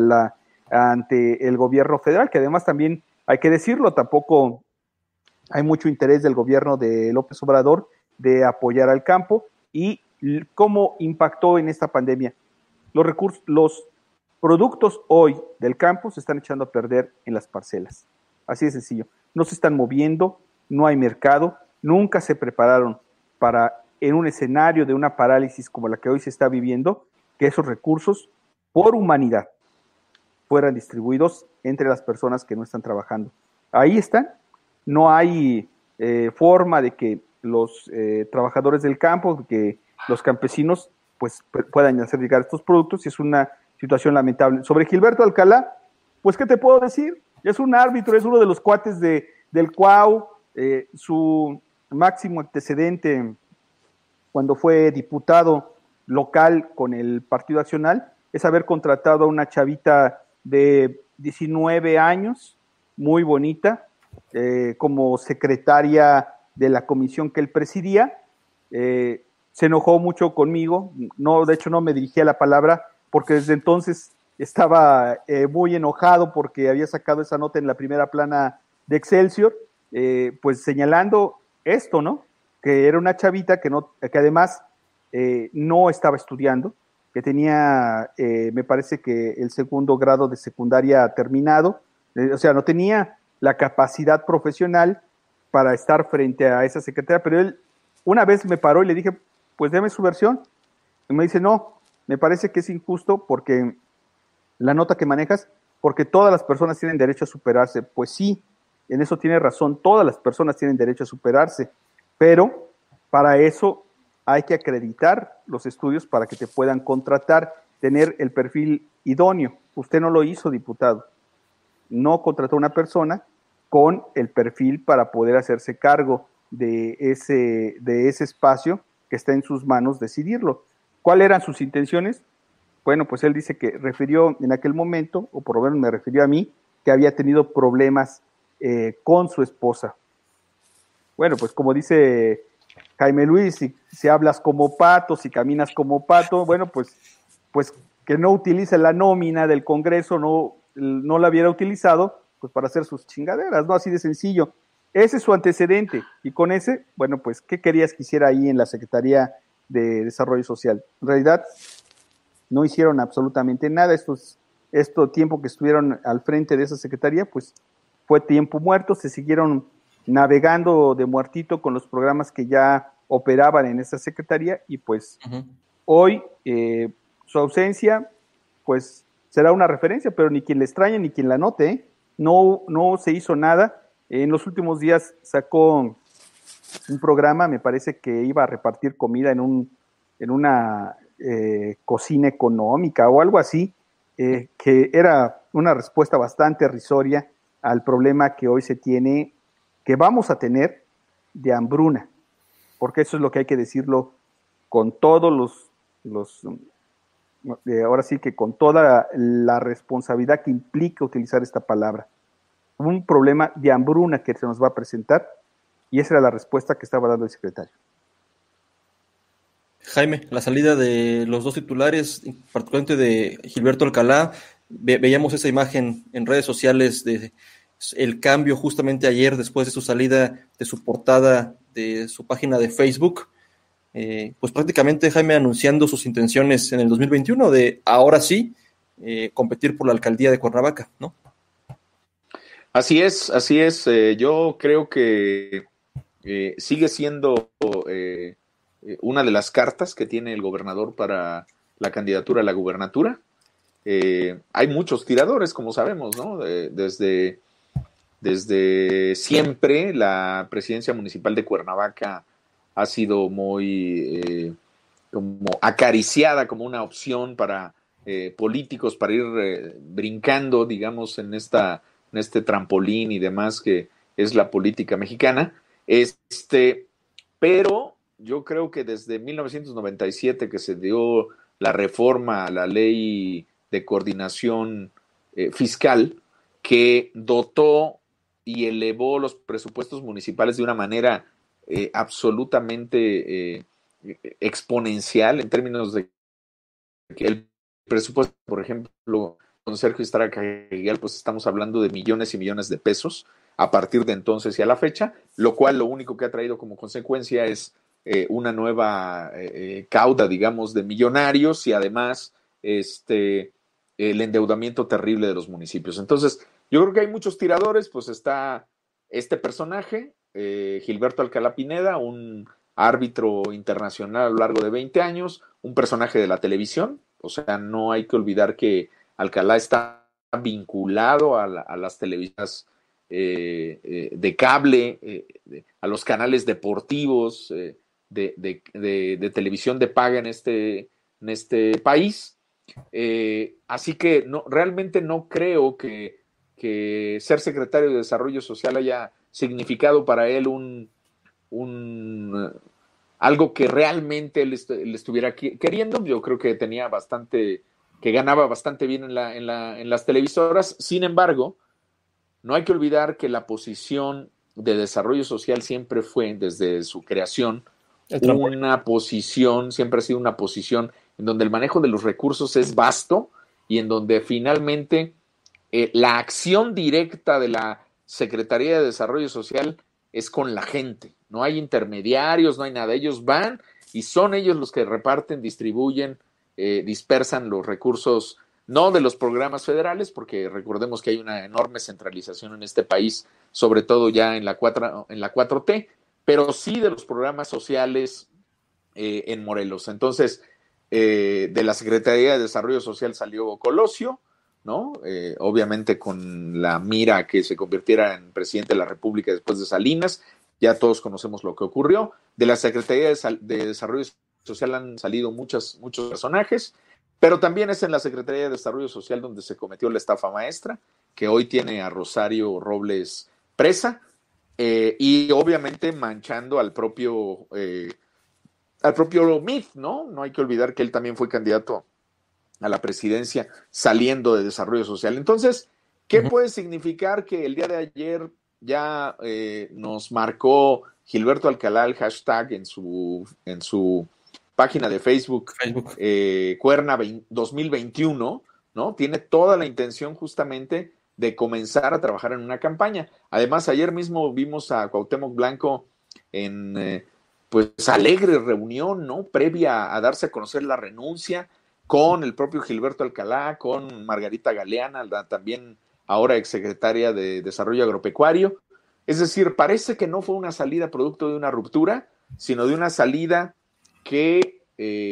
ante el gobierno federal, que además también hay que decirlo, tampoco hay mucho interés del gobierno de López Obrador de apoyar al campo. Y cómo impactó en esta pandemia. Los productos hoy del campo se están echando a perder en las parcelas. Así de sencillo. No se están moviendo, no hay mercado, nunca se prepararon para, en un escenario de una parálisis como la que hoy se está viviendo, que esos recursos, por humanidad, fueran distribuidos entre las personas que no están trabajando. Ahí están. No hay forma de que los trabajadores del campo, que los campesinos pues puedan hacer llegar estos productos, y es una situación lamentable. Sobre Gilberto Alcalá, pues ¿qué te puedo decir? Es un árbitro, es uno de los cuates del Cuau, Su máximo antecedente cuando fue diputado local con el Partido Accional es haber contratado a una chavita de 19 años, muy bonita, como secretaria de la comisión que él presidía. Se enojó mucho conmigo, no, de hecho no me dirigía la palabra, porque desde entonces estaba muy enojado porque había sacado esa nota en la primera plana de Excelsior, pues señalando esto, ¿no? Que era una chavita que además no estaba estudiando, que tenía, me parece que el segundo grado de secundaria terminado, o sea, no tenía la capacidad profesional para estar frente a esa secretaria, pero él una vez me paró y le dije, pues deme su versión, y me dice, no, me parece que es injusto porque la nota que manejas, porque todas las personas tienen derecho a superarse. Pues sí, en eso tiene razón, todas las personas tienen derecho a superarse, pero para eso hay que acreditar los estudios para que te puedan contratar, tener el perfil idóneo. Usted no lo hizo, diputado. No contrató a una persona con el perfil para poder hacerse cargo de ese espacio que está en sus manos decidirlo. ¿Cuáles eran sus intenciones? Bueno, pues él dice que refirió en aquel momento, o por lo menos me refirió a mí, que había tenido problemas con su esposa. Bueno, pues como dice Jaime Luis, si hablas como pato, si caminas como pato, bueno, pues que no utilice la nómina del Congreso, no la hubiera utilizado, pues para hacer sus chingaderas, ¿no? Así de sencillo. Ese es su antecedente, y con ese, bueno, pues, ¿qué querías que hiciera ahí en la Secretaría de Desarrollo Social? En realidad, no hicieron absolutamente nada. Este tiempo que estuvieron al frente de esa secretaría, pues fue tiempo muerto, se siguieron navegando de muertito con los programas que ya operaban en esa secretaría, y pues hoy su ausencia pues será una referencia, pero ni quien le extrañe ni quien la note, ¿eh? No se hizo nada. En los últimos días sacó un programa, me parece que iba a repartir comida en una cocina económica o algo así, que era una respuesta bastante irrisoria al problema que hoy se tiene, que vamos a tener, de hambruna, porque eso es lo que hay que decirlo con todos ahora sí que con toda la responsabilidad que implica utilizar esta palabra. Un problema de hambruna que se nos va a presentar, y esa era la respuesta que estaba dando el secretario. Jaime, la salida de los dos titulares, particularmente de Gilberto Alcalá, veíamos esa imagen en redes sociales de el cambio justamente ayer después de su salida de su portada de su página de Facebook, pues prácticamente Jaime anunciando sus intenciones en el 2021 de ahora sí competir por la alcaldía de Cuernavaca, ¿no? Así es, así es. Yo creo que sigue siendo una de las cartas que tiene el gobernador para la candidatura a la gubernatura. Hay muchos tiradores, como sabemos, ¿no? Desde siempre la presidencia municipal de Cuernavaca ha sido muy como acariciada como una opción para políticos para ir brincando, digamos, en este trampolín y demás que es la política mexicana. Pero yo creo que desde 1997 que se dio la reforma a la ley de coordinación fiscal que dotó y elevó los presupuestos municipales de una manera absolutamente exponencial en términos de que el presupuesto, por ejemplo, con Sergio Iztárraga, pues estamos hablando de millones y millones de pesos a partir de entonces y a la fecha, lo cual lo único que ha traído como consecuencia es una nueva cauda, digamos, de millonarios y además el endeudamiento terrible de los municipios. Entonces, yo creo que hay muchos tiradores, pues está este personaje, Gilberto Alcalá Pineda, un árbitro internacional a lo largo de 20 años, un personaje de la televisión, o sea, no hay que olvidar que Alcalá está vinculado a las televisoras de cable, a los canales deportivos de televisión de paga en este país. Así que realmente no creo que ser secretario de Desarrollo Social haya significado para él algo que realmente él estuviera queriendo. Yo creo que ganaba bastante bien en las televisoras. Sin embargo, no hay que olvidar que la posición de desarrollo social siempre fue, desde su creación, siempre ha sido una posición en donde el manejo de los recursos es vasto y en donde finalmente la acción directa de la Secretaría de Desarrollo Social es con la gente. No hay intermediarios, no hay nada. Ellos van y son ellos los que reparten, distribuyen, dispersan los recursos, no de los programas federales, porque recordemos que hay una enorme centralización en este país, sobre todo ya en la 4T, pero sí de los programas sociales en Morelos. Entonces, de la Secretaría de Desarrollo Social salió Colosio, ¿no? Obviamente con la mira a que se convirtiera en presidente de la República después de Salinas. Ya todos conocemos lo que ocurrió. De la Secretaría de Desarrollo Social han salido muchos personajes, pero también es en la Secretaría de Desarrollo Social donde se cometió la estafa maestra, que hoy tiene a Rosario Robles presa, y obviamente manchando al propio MIF, ¿no? No hay que olvidar que él también fue candidato a la presidencia saliendo de Desarrollo Social. Entonces, ¿qué puede significar que el día de ayer ya nos marcó Gilberto Alcalá el hashtag en su página de Facebook. Cuerna 2021, ¿no? Tiene toda la intención justamente de comenzar a trabajar en una campaña. Además, ayer mismo vimos a Cuauhtémoc Blanco en pues alegre reunión, ¿no? Previa a darse a conocer la renuncia con el propio Gilberto Alcalá, con Margarita Galeana, también ahora exsecretaria de Desarrollo Agropecuario. Es decir, parece que no fue una salida producto de una ruptura, sino de una salida que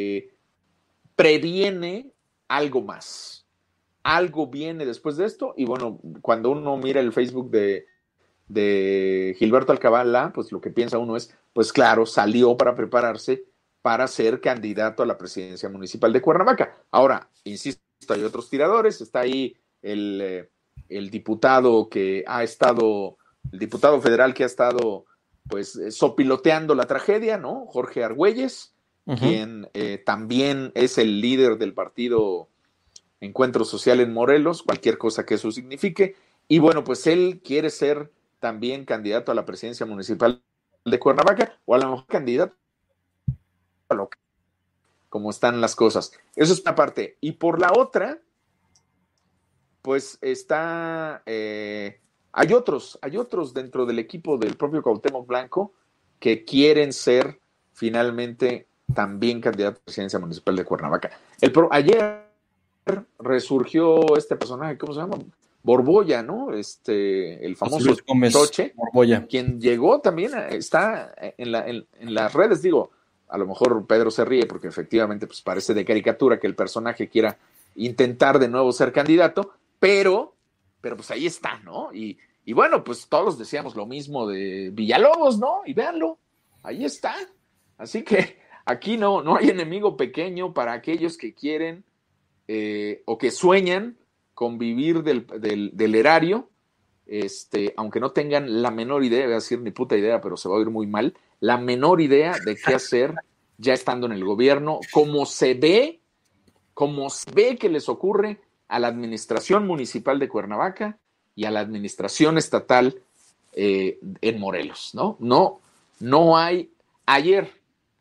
previene algo más. Algo viene después de esto, y bueno, cuando uno mira el Facebook de Gilberto Alcalá, pues lo que piensa uno es, pues claro, salió para prepararse para ser candidato a la presidencia municipal de Cuernavaca. Ahora, insisto, hay otros tiradores, está ahí el diputado el diputado federal que ha estado pues sopiloteando la tragedia, ¿no? Jorge Argüelles, quien también es el líder del partido Encuentro Social en Morelos, cualquier cosa que eso signifique, y bueno, pues él quiere ser también candidato a la presidencia municipal de Cuernavaca, o a lo mejor candidato a lo que, como están las cosas. Eso es una parte. Y por la otra, pues está, hay otros dentro del equipo del propio Cuauhtémoc Blanco que quieren ser finalmente también candidato a la presidencia municipal de Cuernavaca. Ayer resurgió este personaje, ¿cómo se llama? Borbolla, ¿no? El famoso Choche, Borbolla, quien llegó también, está en las redes, digo, a lo mejor Pedro se ríe porque efectivamente pues parece de caricatura que el personaje quiera intentar de nuevo ser candidato, pero pues ahí está, ¿no? Y bueno, pues todos decíamos lo mismo de Villalobos, ¿no? Y véanlo, ahí está. Así que aquí no hay enemigo pequeño para aquellos que quieren o que sueñan con vivir del erario, aunque no tengan la menor idea, voy a decir ni puta idea, pero se va a oír muy mal, la menor idea de qué hacer ya estando en el gobierno, como se ve que les ocurre a la administración municipal de Cuernavaca y a la administración estatal en Morelos, ¿no? No hay. Ayer,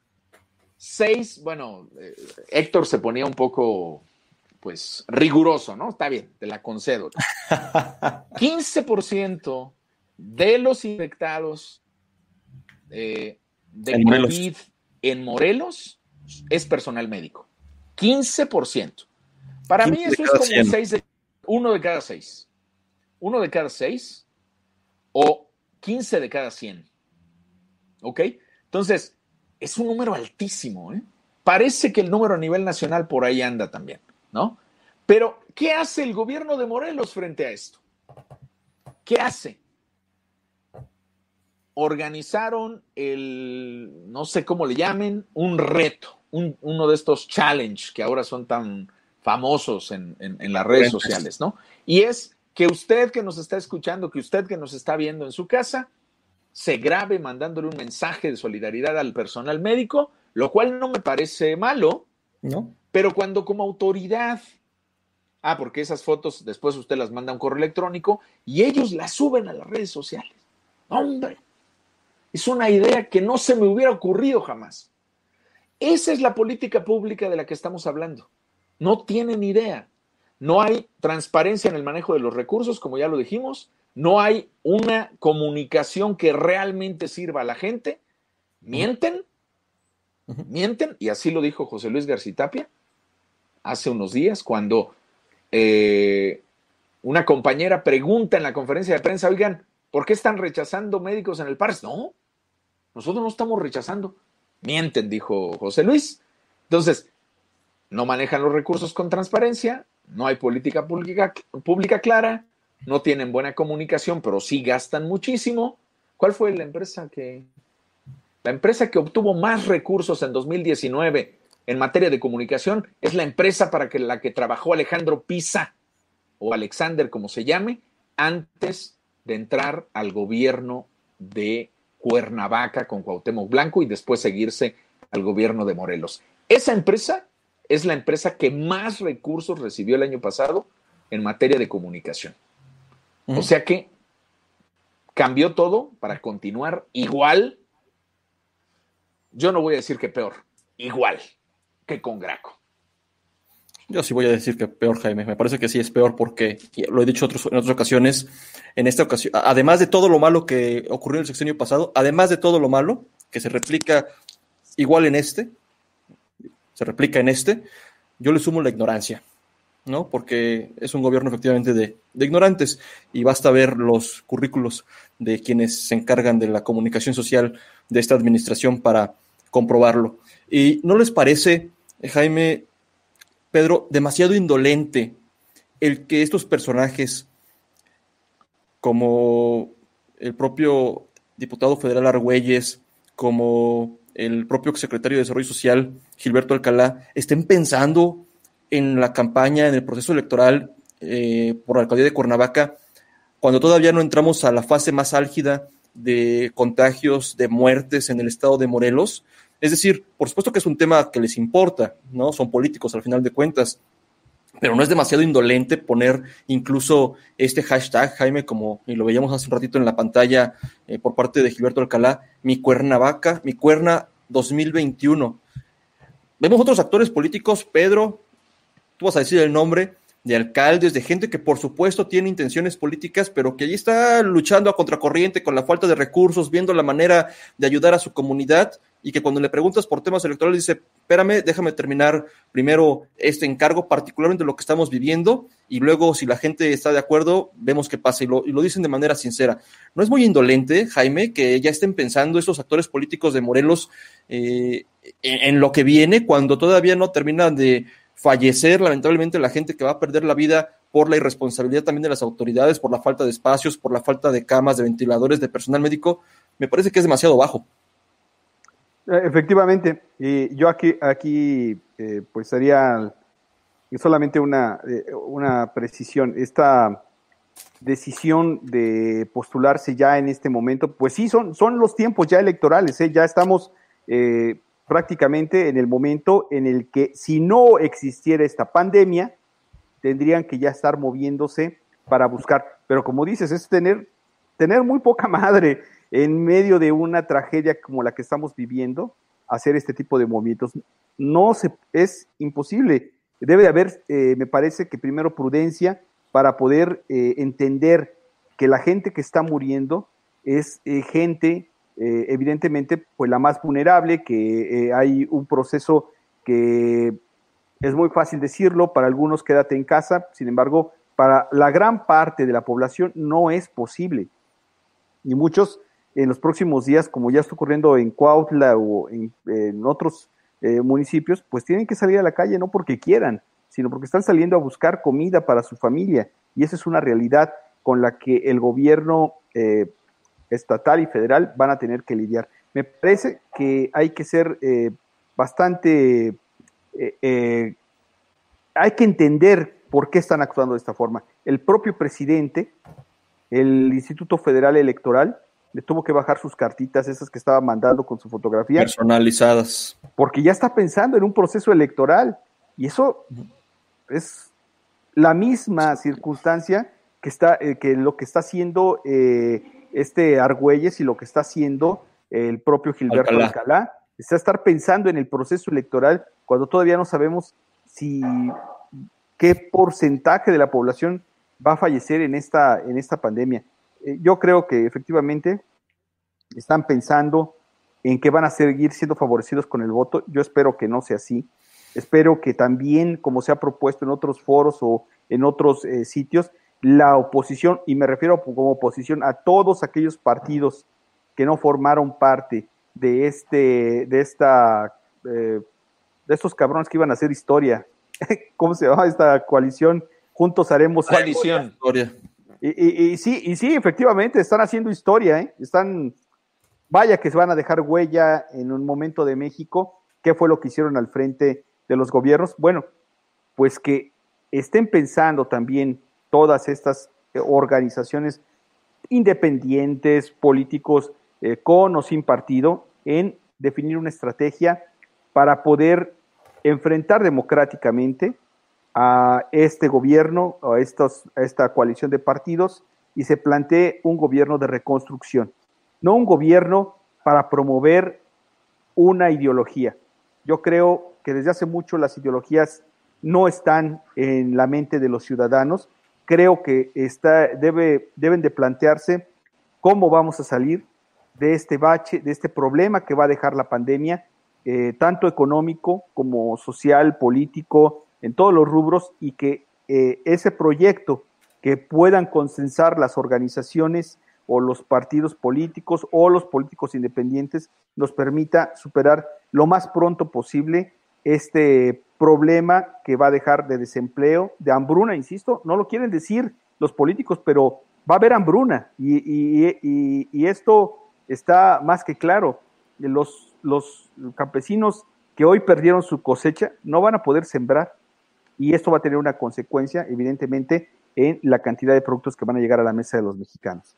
Héctor se ponía un poco pues riguroso, ¿no? Está bien, te la concedo. 15% de los infectados de COVID en Morelos es personal médico. 15%. Para mí eso es como 1 de cada 6. 1 de cada 6 o 15 de cada 100. ¿Ok? Entonces, es un número altísimo, ¿eh? Parece que el número a nivel nacional por ahí anda también, ¿no? Pero, ¿qué hace el gobierno de Morelos frente a esto? ¿Qué hace? Organizaron no sé cómo le llamen, un reto, uno de estos challenge que ahora son tan famosos en las redes sociales, ¿no? Y es que usted que nos está escuchando, que usted que nos está viendo en su casa, se grabe mandándole un mensaje de solidaridad al personal médico, lo cual no me parece malo, ¿no? Pero cuando como autoridad, porque esas fotos después usted las manda a un correo electrónico y ellos las suben a las redes sociales. ¡Hombre! Es una idea que no se me hubiera ocurrido jamás. Esa es la política pública de la que estamos hablando. No tienen idea. No hay transparencia en el manejo de los recursos, como ya lo dijimos. No hay una comunicación que realmente sirva a la gente. Mienten, y así lo dijo José Luis García-Tapia hace unos días, cuando una compañera pregunta en la conferencia de prensa, oigan, ¿por qué están rechazando médicos en el PARS? No, nosotros no estamos rechazando. Mienten, dijo José Luis. Entonces, no manejan los recursos con transparencia, no hay política pública clara, no tienen buena comunicación, pero sí gastan muchísimo. ¿Cuál fue la empresa que obtuvo más recursos en 2019 en materia de comunicación? Es la empresa para la que trabajó Alejandro Pisa, o Alexander, como se llame, antes de entrar al gobierno de Cuernavaca con Cuauhtémoc Blanco y después seguirse al gobierno de Morelos. Esa empresa es la empresa que más recursos recibió el año pasado en materia de comunicación. O sea que cambió todo para continuar igual. Yo no voy a decir que peor, igual que con Graco. Yo sí voy a decir que peor, Jaime. Me parece que sí es peor porque, lo he dicho en otras ocasiones, en esta ocasión, además de todo lo malo que ocurrió en el sexenio pasado, además de todo lo malo que se replica igual se replica en yo le sumo la ignorancia, ¿no? Porque es un gobierno efectivamente de ignorantes y basta ver los currículos de quienes se encargan de la comunicación social de esta administración para comprobarlo. ¿Y no les parece, Jaime, Pedro, demasiado indolente el que estos personajes, como el propio diputado federal Argüelles, como el propio secretario de Desarrollo Social, Gilberto Alcalá, estén pensando en la campaña, en el proceso electoral por la alcaldía de Cuernavaca, cuando todavía no entramos a la fase más álgida de contagios, de muertes en el estado de Morelos? Es decir, por supuesto que es un tema que les importa, ¿no? Son políticos al final de cuentas, pero no es demasiado indolente poner incluso este hashtag, Jaime, como y lo veíamos hace un ratito en la pantalla por parte de Gilberto Alcalá, mi Cuernavaca, mi Cuerna 2021. Vemos otros actores políticos, Pedro, tú vas a decir el nombre, de alcaldes, de gente que por supuesto tiene intenciones políticas, pero que allí está luchando a contracorriente con la falta de recursos, viendo la manera de ayudar a su comunidad, y que cuando le preguntas por temas electorales dice, espérame, déjame terminar primero este encargo, particularmente lo que estamos viviendo, y luego si la gente está de acuerdo, vemos qué pasa, y lo dicen de manera sincera. ¿No es muy indolente, Jaime, que ya estén pensando estos actores políticos de Morelos en lo que viene, cuando todavía no terminan de fallecer lamentablemente la gente que va a perder la vida por la irresponsabilidad también de las autoridades, por la falta de espacios, por la falta de camas, de ventiladores, de personal médico? Me parece que es demasiado bajo. Efectivamente, yo aquí pues haría solamente una precisión. Esta decisión de postularse ya en este momento, pues sí, son los tiempos ya electorales, ya estamos prácticamente en el momento en el que, si no existiera esta pandemia, tendrían que ya estar moviéndose para buscar, pero como dices, es tener muy poca madre en medio de una tragedia como la que estamos viviendo, hacer este tipo de movimientos. Es imposible. Debe de haber, me parece que primero prudencia para poder entender que la gente que está muriendo es gente evidentemente pues la más vulnerable, que hay un proceso que es muy fácil decirlo, para algunos quédate en casa, sin embargo, para la gran parte de la población no es posible. Y muchos en los próximos días, como ya está ocurriendo en Cuautla o en otros municipios, pues tienen que salir a la calle no porque quieran, sino porque están saliendo a buscar comida para su familia. Y esa es una realidad con la que el gobierno estatal y federal van a tener que lidiar. Me parece que hay que ser bastante... hay que entender por qué están actuando de esta forma. El propio presidente, el Instituto Federal Electoral, le tuvo que bajar sus cartitas, esas que estaba mandando con su fotografía. Personalizadas. Porque ya está pensando en un proceso electoral. Y eso es la misma circunstancia que lo que está haciendo Argüelles y lo que está haciendo el propio Gilberto Alcalá. Está estar pensando en el proceso electoral cuando todavía no sabemos qué porcentaje de la población va a fallecer en esta pandemia. Yo creo que efectivamente están pensando en que van a seguir siendo favorecidos con el voto. Yo espero que no sea así. Espero que también, como se ha propuesto en otros foros o en otros sitios, la oposición, y me refiero como oposición a todos aquellos partidos que no formaron parte de estos cabrones que iban a hacer historia. ¿Cómo se llama esta coalición? Juntos haremos coalición. Historia. Y sí, efectivamente, están haciendo historia, vaya que se van a dejar huella en un momento de México. ¿Qué fue lo que hicieron al frente de los gobiernos? Bueno, pues que estén pensando también todas estas organizaciones independientes, políticos, con o sin partido, en definir una estrategia para poder enfrentar democráticamente a este gobierno, a esta coalición de partidos, y se plantee un gobierno de reconstrucción, no un gobierno para promover una ideología. Yo creo que desde hace mucho las ideologías no están en la mente de los ciudadanos. Creo que deben de plantearse cómo vamos a salir de este bache, de este problema que va a dejar la pandemia, tanto económico como social, político, en todos los rubros, y que ese proyecto que puedan consensar las organizaciones o los partidos políticos o los políticos independientes nos permita superar lo más pronto posible este problema que va a dejar de desempleo, de hambruna, insisto, no lo quieren decir los políticos, pero va a haber hambruna y esto está más que claro. Los campesinos que hoy perdieron su cosecha no van a poder sembrar, y esto va a tener una consecuencia, evidentemente, en la cantidad de productos que van a llegar a la mesa de los mexicanos.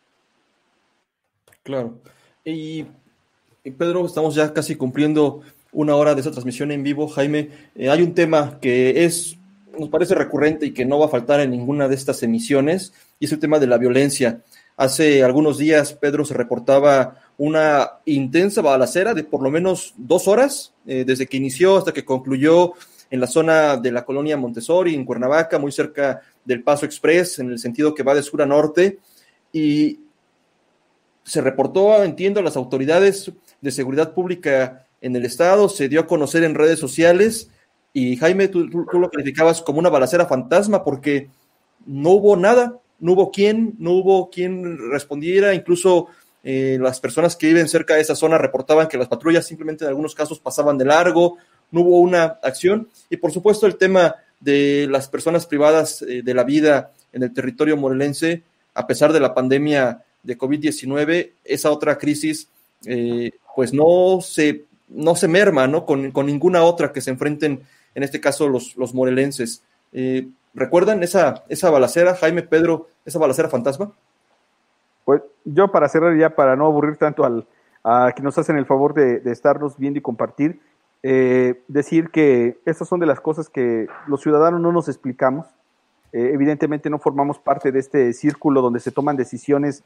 Claro. Y Pedro, estamos ya casi cumpliendo una hora de esa transmisión en vivo. Jaime, hay un tema que nos parece recurrente y que no va a faltar en ninguna de estas emisiones, y es el tema de la violencia. Hace algunos días, Pedro, se reportaba una intensa balacera de por lo menos 2 horas, desde que inició hasta que concluyó en la zona de la colonia Montessori, en Cuernavaca, muy cerca del Paso Express, en el sentido que va de sur a norte, y se reportó, entiendo, a las autoridades de seguridad pública en el estado, se dio a conocer en redes sociales, y Jaime, tú lo calificabas como una balacera fantasma porque no hubo nada, no hubo quien respondiera. Incluso las personas que viven cerca de esa zona reportaban que las patrullas simplemente en algunos casos pasaban de largo, no hubo una acción. Y por supuesto el tema de las personas privadas de la vida en el territorio morelense, a pesar de la pandemia de COVID-19, esa otra crisis pues no se merma, ¿no? Con ninguna otra que se enfrenten, en este caso los morelenses. ¿Recuerdan esa balacera, Jaime, Pedro, esa balacera fantasma? Pues yo, para cerrar ya, para no aburrir tanto a que nos hacen el favor de estarnos viendo y compartir, decir que estas son de las cosas que los ciudadanos no nos explicamos. Evidentemente no formamos parte de este círculo donde se toman decisiones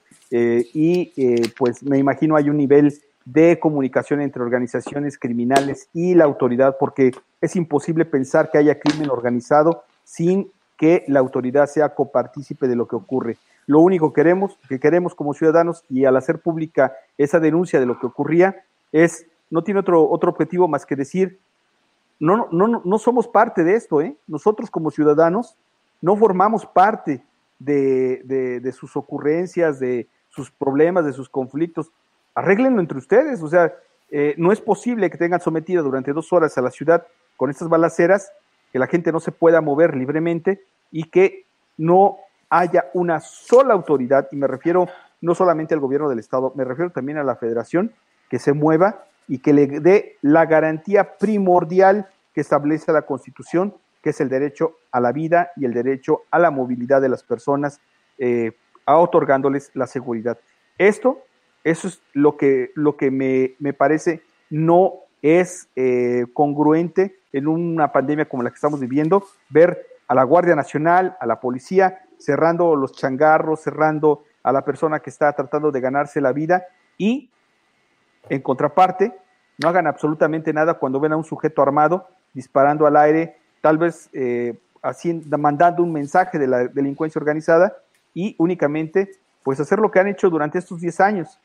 pues me imagino hay un nivel de comunicación entre organizaciones criminales y la autoridad, porque es imposible pensar que haya crimen organizado sin que la autoridad sea copartícipe de lo que ocurre. Lo único que queremos como ciudadanos, y al hacer pública esa denuncia de lo que ocurría, no tiene otro objetivo más que decir, no somos parte de esto, nosotros como ciudadanos no formamos parte de sus ocurrencias, de sus problemas, de sus conflictos. Arréglenlo entre ustedes. O sea, no es posible que tengan sometida durante 2 horas a la ciudad con estas balaceras, que la gente no se pueda mover libremente y que no haya una sola autoridad, y me refiero no solamente al gobierno del estado, me refiero también a la federación, que se mueva y que le dé la garantía primordial que establece la Constitución, que es el derecho a la vida y el derecho a la movilidad de las personas, otorgándoles la seguridad. Esto Eso es lo que me parece no es congruente en una pandemia como la que estamos viviendo, ver a la Guardia Nacional, a la policía, cerrando los changarros, cerrando a la persona que está tratando de ganarse la vida y, en contraparte, no hagan absolutamente nada cuando ven a un sujeto armado disparando al aire, tal vez mandando un mensaje de la delincuencia organizada y únicamente pues hacer lo que han hecho durante estos 10 años,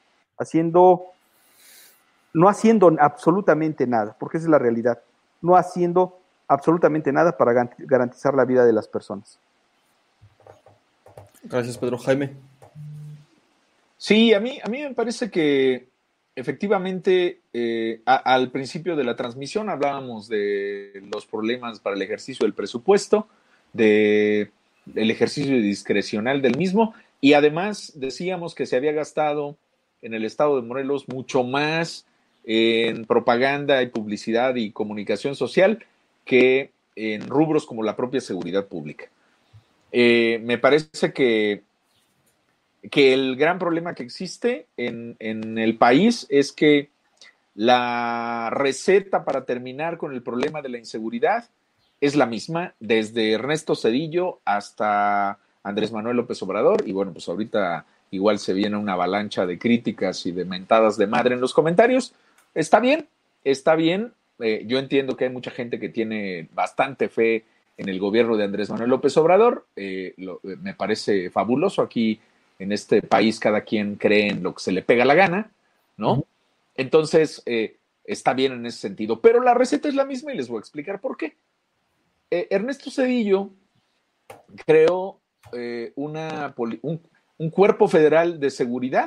no haciendo absolutamente nada, porque esa es la realidad, no haciendo absolutamente nada para garantizar la vida de las personas. Gracias, Pedro. Jaime. Sí, a mí me parece que efectivamente al principio de la transmisión hablábamos de los problemas para el ejercicio del presupuesto, del ejercicio discrecional del mismo, y además decíamos que se había gastado en el estado de Morelos mucho más en propaganda y publicidad y comunicación social que en rubros como la propia seguridad pública. Me parece que el gran problema que existe en el país es que la receta para terminar con el problema de la inseguridad es la misma, desde Ernesto Zedillo hasta Andrés Manuel López Obrador, y bueno, pues ahorita igual se viene una avalancha de críticas y de mentadas de madre en los comentarios. Está bien, yo entiendo que hay mucha gente que tiene bastante fe en el gobierno de Andrés Manuel López Obrador, me parece fabuloso. Aquí en este país cada quien cree en lo que se le pega la gana, ¿no? Uh-huh. Entonces, está bien en ese sentido, pero la receta es la misma y les voy a explicar por qué. Ernesto Zedillo creó un cuerpo federal de seguridad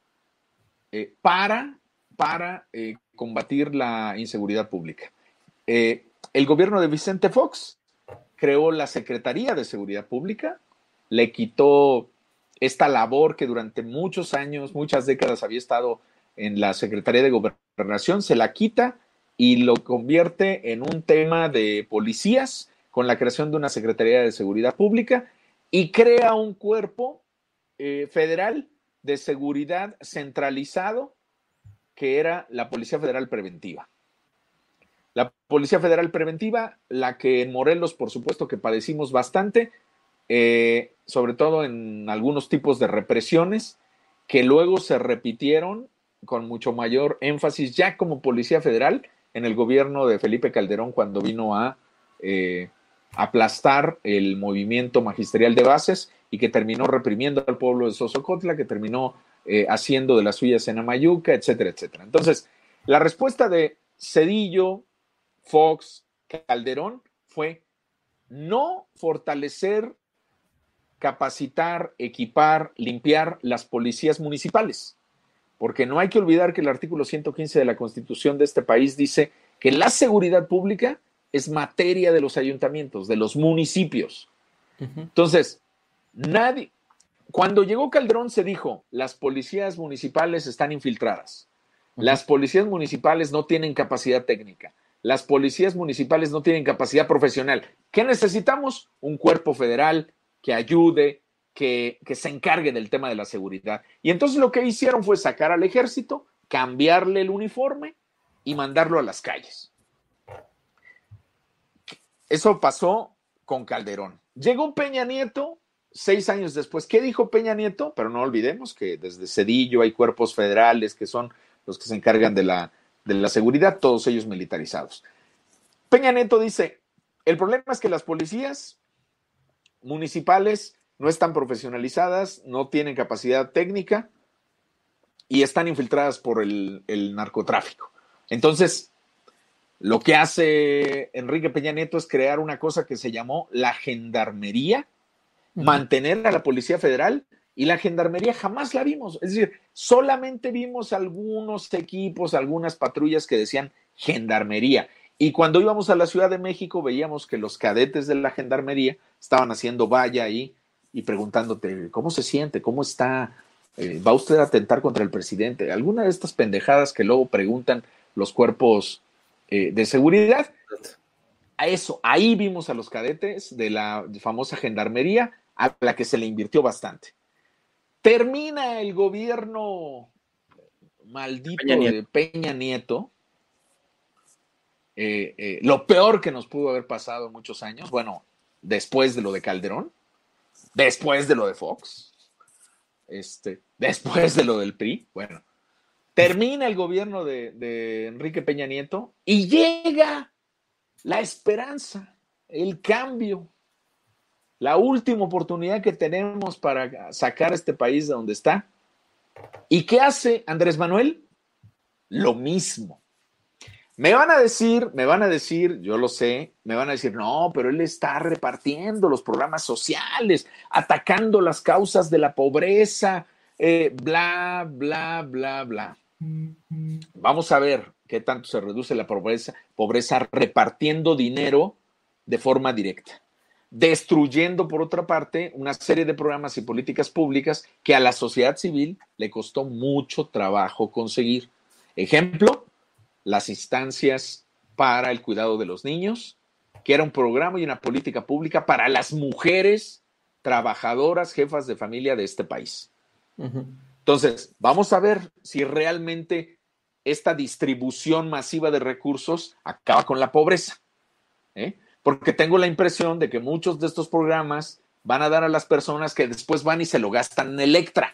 para combatir la inseguridad pública. El gobierno de Vicente Fox creó la Secretaría de Seguridad Pública, le quitó esta labor que durante muchos años, muchas décadas había estado en la Secretaría de Gobernación, se la quita y lo convierte en un tema de policías con la creación de una Secretaría de Seguridad Pública y crea un cuerpo federal de seguridad centralizado que era la Policía Federal Preventiva. La Policía Federal Preventiva, la que en Morelos, por supuesto que padecimos bastante, sobre todo en algunos tipos de represiones, que luego se repitieron con mucho mayor énfasis ya como Policía Federal en el gobierno de Felipe Calderón cuando vino a aplastar el movimiento magisterial de bases y que terminó reprimiendo al pueblo de Sosocotla, que terminó haciendo de las suyas en Amayuca, etcétera, etcétera. Entonces, la respuesta de Zedillo, Fox, Calderón fue no fortalecer, capacitar, equipar, limpiar las policías municipales, porque no hay que olvidar que el artículo 115 de la Constitución de este país dice que la seguridad pública es materia de los ayuntamientos, de los municipios. Uh-huh. Entonces, cuando llegó Calderón se dijo, las policías municipales están infiltradas, uh-huh. Las policías municipales no tienen capacidad técnica, las policías municipales no tienen capacidad profesional. ¿Qué necesitamos? Un cuerpo federal que ayude, que se encargue del tema de la seguridad. Y entonces lo que hicieron fue sacar al ejército, cambiarle el uniforme y mandarlo a las calles. Eso pasó con Calderón. Llegó Peña Nieto 6 años después. ¿Qué dijo Peña Nieto? Pero no olvidemos que desde Zedillo hay cuerpos federales que son los que se encargan de la seguridad, todos ellos militarizados. Peña Nieto dice, el problema es que las policías municipales no están profesionalizadas, no tienen capacidad técnica y están infiltradas por el narcotráfico. Entonces, lo que hace Enrique Peña Nieto es crear una cosa que se llamó la gendarmería, uh-huh. Mantener a la Policía Federal, y la gendarmería jamás la vimos. Es decir, solamente vimos algunos equipos, algunas patrullas que decían gendarmería. Y cuando íbamos a la Ciudad de México veíamos que los cadetes de la gendarmería estaban haciendo valla ahí y preguntándote, ¿cómo se siente? ¿Cómo está? ¿Va usted a atentar contra el presidente? Alguna de estas pendejadas que luego preguntan los cuerpos de seguridad. A eso, ahí vimos a los cadetes de la famosa gendarmería, a la que se le invirtió bastante. Termina el gobierno maldito de Peña Nieto, lo peor que nos pudo haber pasado en muchos años, bueno, después de lo de Calderón, después de lo de Fox, después de lo del PRI, bueno, termina el gobierno de Enrique Peña Nieto y llega la esperanza, el cambio, la última oportunidad que tenemos para sacar a este país de donde está. ¿Y qué hace Andrés Manuel? Lo mismo. Me van a decir, yo lo sé, me van a decir, no, pero él está repartiendo los programas sociales, atacando las causas de la pobreza, bla, bla, bla, bla. Vamos a ver qué tanto se reduce la pobreza repartiendo dinero de forma directa, destruyendo, por otra parte, una serie de programas y políticas públicas que a la sociedad civil le costó mucho trabajo conseguir. Ejemplo, las instancias para el cuidado de los niños, que era un programa y una política pública para las mujeres trabajadoras, jefas de familia de este país. Uh-huh. Entonces, vamos a ver si realmente esta distribución masiva de recursos acaba con la pobreza, porque tengo la impresión de que muchos de estos programas van a dar a las personas que después van y se lo gastan en Electra,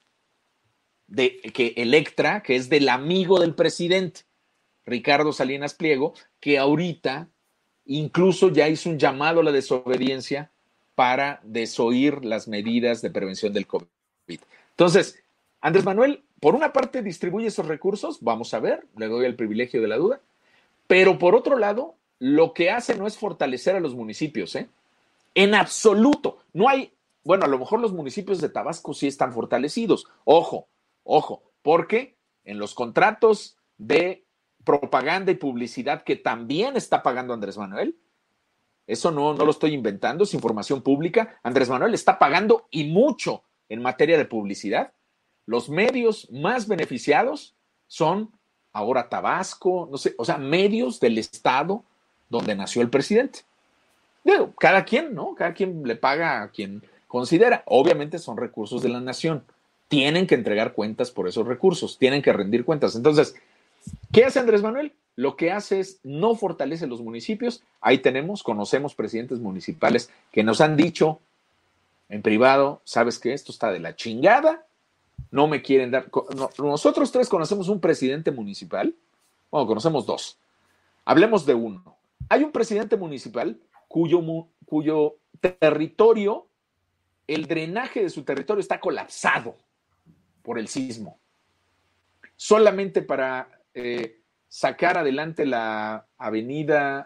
Electra, que es del amigo del presidente, Ricardo Salinas Pliego, que ahorita incluso ya hizo un llamado a la desobediencia para desoír las medidas de prevención del COVID. Entonces, Andrés Manuel, por una parte, distribuye esos recursos, vamos a ver, le doy el privilegio de la duda, pero por otro lado, lo que hace no es fortalecer a los municipios, en absoluto. No hay, bueno, a lo mejor los municipios de Tabasco sí están fortalecidos, ojo, porque en los contratos de propaganda y publicidad que también está pagando Andrés Manuel, eso no lo estoy inventando, es información pública, Andrés Manuel está pagando y mucho en materia de publicidad. Los medios más beneficiados son ahora Tabasco, no sé, o sea, medios del estado donde nació el presidente. Digo, cada quien, ¿no? Cada quien le paga a quien considera. Obviamente son recursos de la nación. Tienen que entregar cuentas por esos recursos, tienen que rendir cuentas. Entonces, ¿qué hace Andrés Manuel? Lo que hace es no fortalece los municipios. Ahí conocemos presidentes municipales que nos han dicho en privado, ¿sabes qué? Esto está de la chingada, no me quieren dar. Nosotros tres conocemos un presidente municipal, bueno, conocemos dos. Hablemos de uno. Hay un presidente municipal cuyo territorio, el drenaje de su territorio está colapsado por el sismo. Solamente para sacar adelante la avenida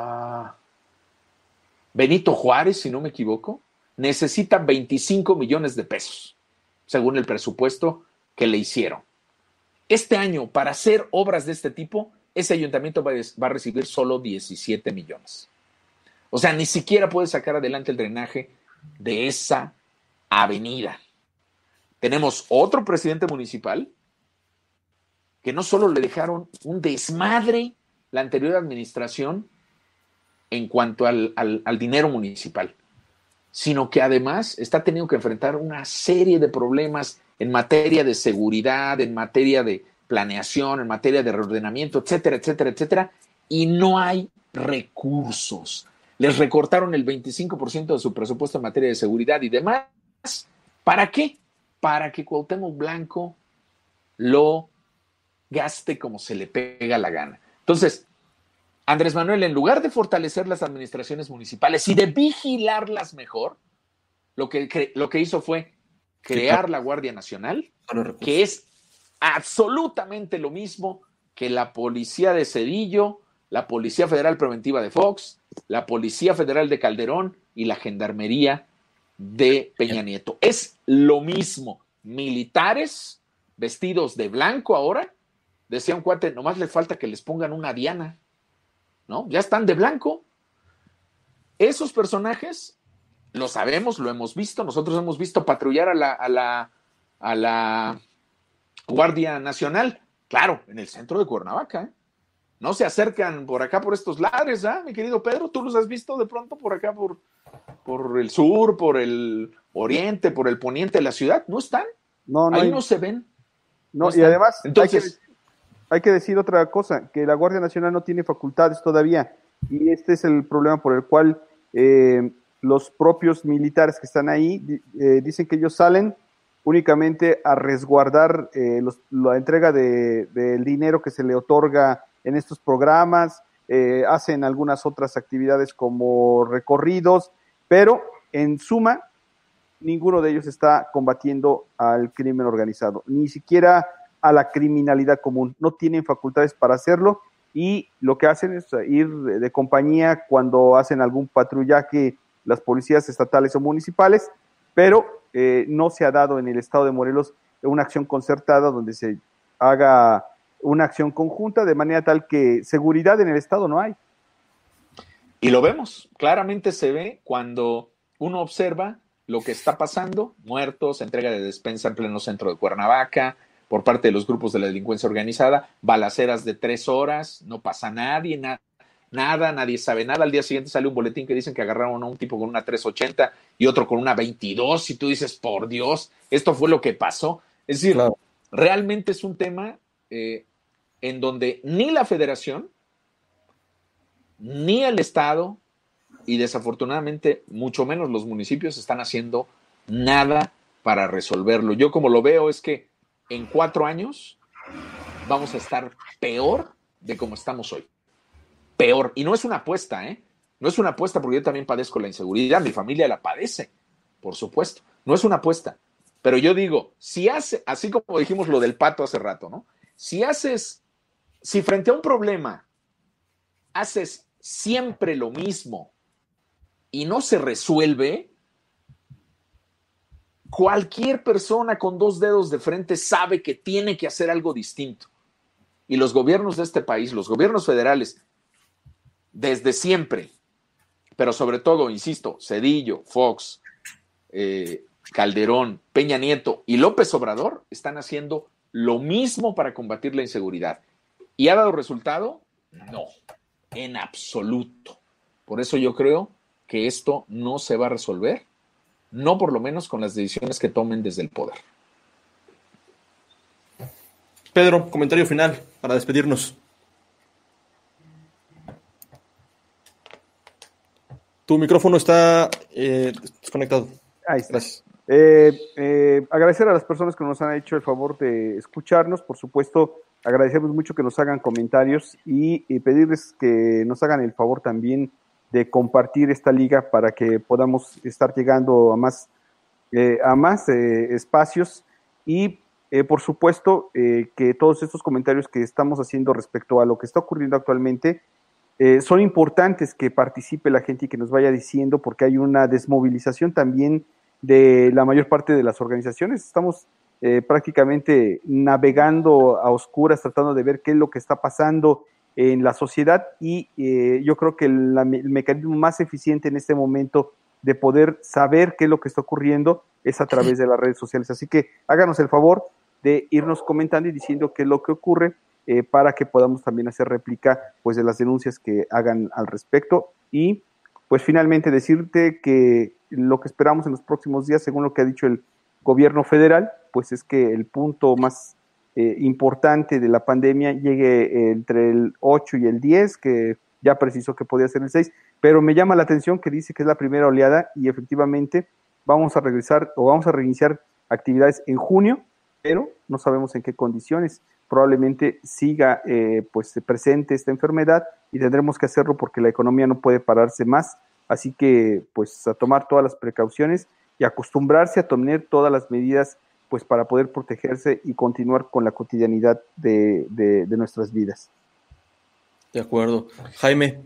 Benito Juárez, si no me equivoco, necesita 25 millones de pesos, según el presupuesto que le hicieron. Este año, para hacer obras de este tipo, ese ayuntamiento va a recibir solo 17 millones. O sea, ni siquiera puede sacar adelante el drenaje de esa avenida. Tenemos otro presidente municipal que no solo le dejaron un desmadre la anterior administración en cuanto al dinero municipal, sino que además está teniendo que enfrentar una serie de problemas en materia de seguridad, en materia de planeación, en materia de reordenamiento, etcétera, etcétera, etcétera, y no hay recursos. Les recortaron el 25% de su presupuesto en materia de seguridad y demás. ¿Para qué? Para que Cuauhtémoc Blanco lo gaste como se le pega la gana. Entonces, Andrés Manuel, en lugar de fortalecer las administraciones municipales y de vigilarlas mejor, lo que hizo fue crear la Guardia Nacional, que es absolutamente lo mismo que la Policía de Cedillo, la Policía Federal Preventiva de Fox, la Policía Federal de Calderón y la Gendarmería de Peña Nieto. Es lo mismo. Militares vestidos de blanco ahora. Decía un cuate, nomás le falta que les pongan una diana, ¿no? Ya están de blanco. Esos personajes, lo sabemos, lo hemos visto, nosotros hemos visto patrullar a la Guardia Nacional, claro, en el centro de Cuernavaca, No se acercan por acá, por estos lares, mi querido Pedro, ¿tú los has visto de pronto por acá, por el sur, por el oriente, por el poniente de la ciudad? ¿No están? No Ahí no se ven. No, y además Entonces, hay que decir otra cosa, que la Guardia Nacional no tiene facultades todavía, y este es el problema por el cual los propios militares que están ahí dicen que ellos salen únicamente a resguardar la entrega del dinero que se le otorga en estos programas, hacen algunas otras actividades como recorridos, pero en suma, ninguno de ellos está combatiendo al crimen organizado, ni siquiera a la criminalidad común. No tienen facultades para hacerlo y lo que hacen es ir de compañía cuando hacen algún patrullaje las policías estatales o municipales, pero no se ha dado en el estado de Morelos una acción concertada donde se haga una acción conjunta de manera tal que seguridad en el estado no hay. y lo vemos, claramente se ve cuando uno observa lo que está pasando, muertos, entrega de despensa en pleno centro de Cuernavaca, por parte de los grupos de la delincuencia organizada, balaceras de 3 horas, no pasa nadie, nadie sabe nada. Al día siguiente sale un boletín que dicen que agarraron a un tipo con una 380 y otro con una 22, y tú dices, por Dios, esto fue lo que pasó. Es decir, claro, realmente es un tema en donde ni la federación, ni el Estado, y desafortunadamente mucho menos los municipios están haciendo nada para resolverlo. Yo como lo veo es que en 4 años vamos a estar peor de como estamos hoy. Peor. Y no es una apuesta, ¿eh? No es una apuesta porque yo también padezco la inseguridad. Mi familia la padece, por supuesto. No es una apuesta. Pero yo digo, si hace, así como dijimos lo del pato hace rato, ¿no? Si frente a un problema haces siempre lo mismo y no se resuelve, cualquier persona con 2 dedos de frente sabe que tiene que hacer algo distinto. Y los gobiernos de este país, los gobiernos federales, desde siempre, pero sobre todo, insisto, Zedillo, Fox, Calderón, Peña Nieto y López Obrador están haciendo lo mismo para combatir la inseguridad. ¿Y ha dado resultado? No, en absoluto. Por eso yo creo que esto no se va a resolver, no por lo menos con las decisiones que tomen desde el poder. Pedro, comentario final para despedirnos. Tu micrófono está desconectado. Ahí está. Gracias. Agradecer a las personas que nos han hecho el favor de escucharnos. Por supuesto, agradecemos mucho que nos hagan comentarios y pedirles que nos hagan el favor también de compartir esta liga para que podamos estar llegando a más espacios y por supuesto que todos estos comentarios que estamos haciendo respecto a lo que está ocurriendo actualmente son importantes que participe la gente y que nos vaya diciendo, porque hay una desmovilización también de la mayor parte de las organizaciones. Estamos prácticamente navegando a oscuras, tratando de ver qué es lo que está pasando en la sociedad y yo creo que el mecanismo más eficiente en este momento de poder saber qué es lo que está ocurriendo es a través de las redes sociales. Así que háganos el favor de irnos comentando y diciendo qué es lo que ocurre para que podamos también hacer réplica pues de las denuncias que hagan al respecto. Y pues finalmente decirte que lo que esperamos en los próximos días, según lo que ha dicho el gobierno federal, pues es que el punto más importante de la pandemia llegue entre el 8 y el 10, que ya precisó que podía ser el 6, pero me llama la atención que dice que es la primera oleada y efectivamente vamos a regresar o vamos a reiniciar actividades en junio, pero no sabemos en qué condiciones. Probablemente siga pues presente esta enfermedad y tendremos que hacerlo porque la economía no puede pararse más, así que pues a tomar todas las precauciones y acostumbrarse a tener todas las medidas pues para poder protegerse y continuar con la cotidianidad de nuestras vidas. De acuerdo. Jaime.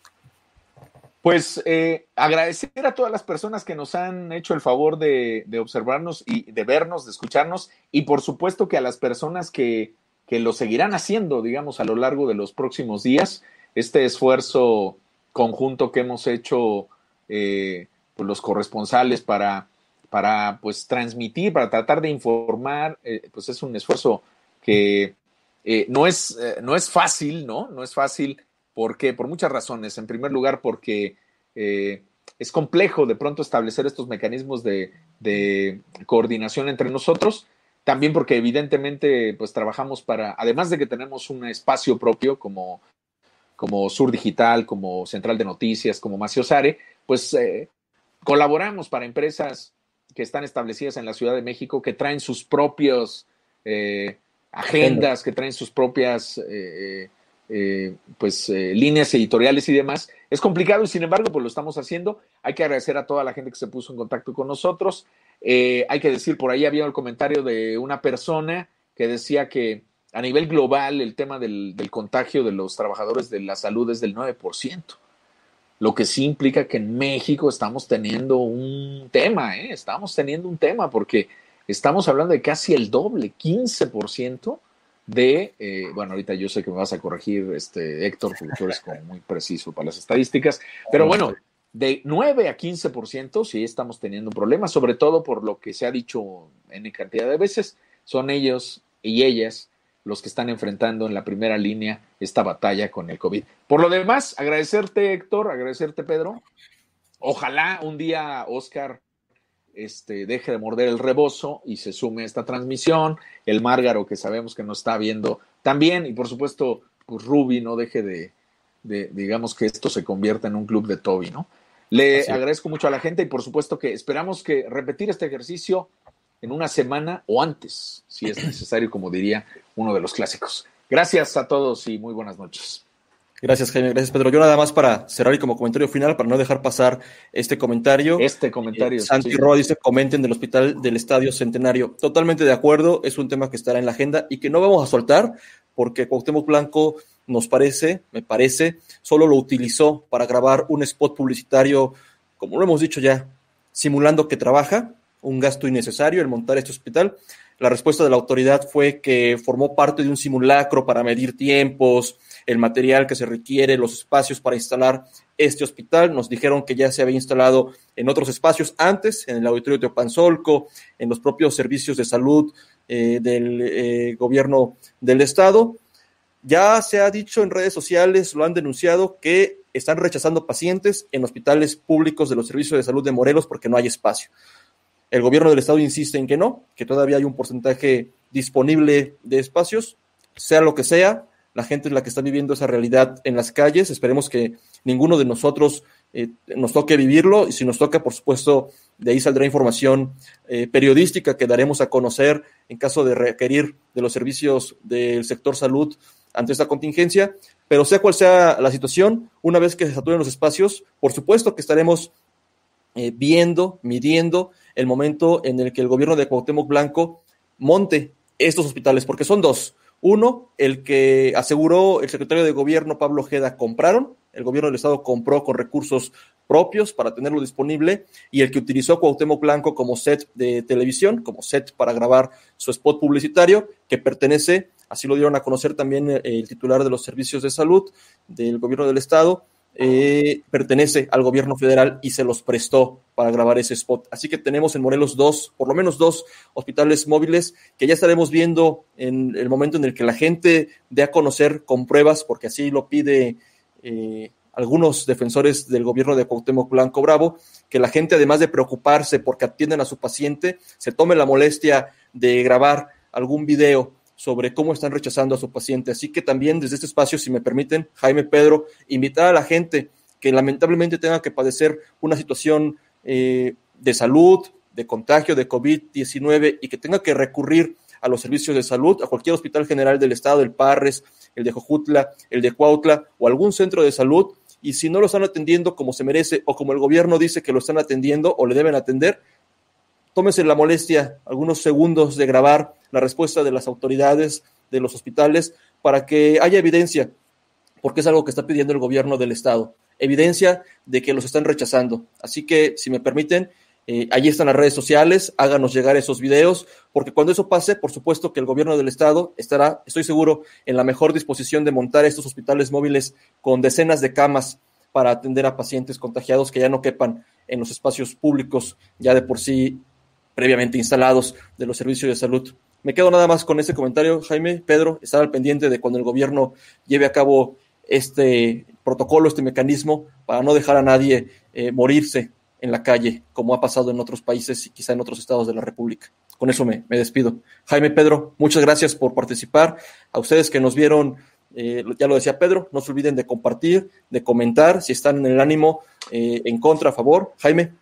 Pues agradecer a todas las personas que nos han hecho el favor de observarnos y de vernos, de escucharnos, y por supuesto que a las personas que lo seguirán haciendo, digamos, a lo largo de los próximos días, este esfuerzo conjunto que hemos hecho pues los corresponsales para pues transmitir, para tratar de informar, pues es un esfuerzo que no es fácil, ¿no? No es fácil. ¿Por qué? Por muchas razones. En primer lugar, porque es complejo de pronto establecer estos mecanismos de coordinación entre nosotros, también porque evidentemente pues trabajamos además de que tenemos un espacio propio como Sur Digital, como Central de Noticias, como Maciosare, pues colaboramos para empresas que están establecidas en la Ciudad de México, que traen sus propios agendas, que traen sus propias líneas editoriales y demás. Es complicado y sin embargo pues lo estamos haciendo. Hay que agradecer a toda la gente que se puso en contacto con nosotros. Hay que decir, por ahí había el comentario de una persona que decía que a nivel global el tema del contagio de los trabajadores de la salud es del 9%, lo que sí implica que en México estamos teniendo un tema, porque estamos hablando de casi el doble, 15% bueno, ahorita yo sé que me vas a corregir, Héctor, porque tú eres como muy preciso para las estadísticas, pero bueno, de 9 a 15% sí estamos teniendo un problema, sobre todo por lo que se ha dicho en cantidad de veces, son ellos y ellas los que están enfrentando en la primera línea esta batalla con el COVID. Por lo demás, agradecerte, Héctor, agradecerte, Pedro. Ojalá un día Oscar deje de morder el rebozo y se sume a esta transmisión, el Márgaro, que sabemos que nos está viendo también, y por supuesto, pues Ruby no deje de digamos que esto se convierta en un club de Toby, ¿no? Le agradezco mucho a la gente y por supuesto que esperamos que repetir este ejercicio en una semana o antes, si es necesario, como diría uno de los clásicos. Gracias a todos y muy buenas noches. Gracias, Jaime. Gracias, Pedro. Yo nada más para cerrar y como comentario final, para no dejar pasar este comentario. Santi sí. Roa dice, comenten del Hospital del Estadio Centenario. Totalmente de acuerdo, es un tema que estará en la agenda y que no vamos a soltar porque Cuauhtémoc Blanco me parece, solo lo utilizó para grabar un spot publicitario, como lo hemos dicho ya, simulando que trabaja, un gasto innecesario el montar este hospital. La respuesta de la autoridad fue que formó parte de un simulacro para medir tiempos, el material que se requiere, los espacios para instalar este hospital. Nos dijeron que ya se había instalado en otros espacios antes, en el auditorio de Teopanzolco, en los propios servicios de salud del gobierno del estado. Ya se ha dicho en redes sociales, lo han denunciado, que están rechazando pacientes en hospitales públicos de los servicios de salud de Morelos porque no hay espacio. El gobierno del estado insiste en que no, que todavía hay un porcentaje disponible de espacios, sea lo que sea. La gente es la que está viviendo esa realidad en las calles. Esperemos que ninguno de nosotros nos toque vivirlo, y si nos toca, por supuesto, de ahí saldrá información periodística que daremos a conocer en caso de requerir de los servicios del sector salud ante esta contingencia. Pero sea cual sea la situación, una vez que se saturen los espacios, por supuesto que estaremos midiendo el momento en el que el gobierno de Cuauhtémoc Blanco monte estos hospitales, porque son dos. Uno, el que aseguró el secretario de gobierno Pablo Ojeda compraron, el gobierno del estado compró con recursos propios para tenerlo disponible, y el que utilizó Cuauhtémoc Blanco como set de televisión, como set para grabar su spot publicitario, que pertenece, así lo dieron a conocer también el titular de los servicios de salud del gobierno del estado, pertenece al gobierno federal y se los prestó para grabar ese spot. Así que tenemos en Morelos por lo menos dos hospitales móviles que ya estaremos viendo en el momento en el que la gente dé a conocer con pruebas, porque así lo pide algunos defensores del gobierno de Cuauhtémoc Blanco Bravo, que la gente, además de preocuparse porque atienden a su paciente, se tome la molestia de grabar algún video sobre cómo están rechazando a su paciente. Así que también desde este espacio, si me permiten, Jaime, Pedro, invitar a la gente que lamentablemente tenga que padecer una situación de salud, de contagio de COVID-19 y que tenga que recurrir a los servicios de salud, a cualquier hospital general del estado, el Parres, el de Jojutla, el de Cuautla o algún centro de salud, y si no lo están atendiendo como se merece o como el gobierno dice que lo están atendiendo o le deben atender, tómese la molestia, algunos segundos, de grabar la respuesta de las autoridades de los hospitales para que haya evidencia, porque es algo que está pidiendo el gobierno del estado, evidencia de que los están rechazando. Así que, si me permiten, allí están las redes sociales, háganos llegar esos videos, porque cuando eso pase, por supuesto que el gobierno del estado estará, estoy seguro, en la mejor disposición de montar estos hospitales móviles con decenas de camas para atender a pacientes contagiados que ya no quepan en los espacios públicos ya de por sí previamente instalados de los servicios de salud. Me quedo nada más con ese comentario, Jaime, Pedro, estar al pendiente de cuando el gobierno lleve a cabo este protocolo, este mecanismo, para no dejar a nadie morirse en la calle, como ha pasado en otros países y quizá en otros estados de la República. con eso me despido. Jaime, Pedro, muchas gracias por participar. A ustedes que nos vieron, ya lo decía Pedro, no se olviden de compartir, de comentar, si están en el ánimo, en contra, a favor. Jaime.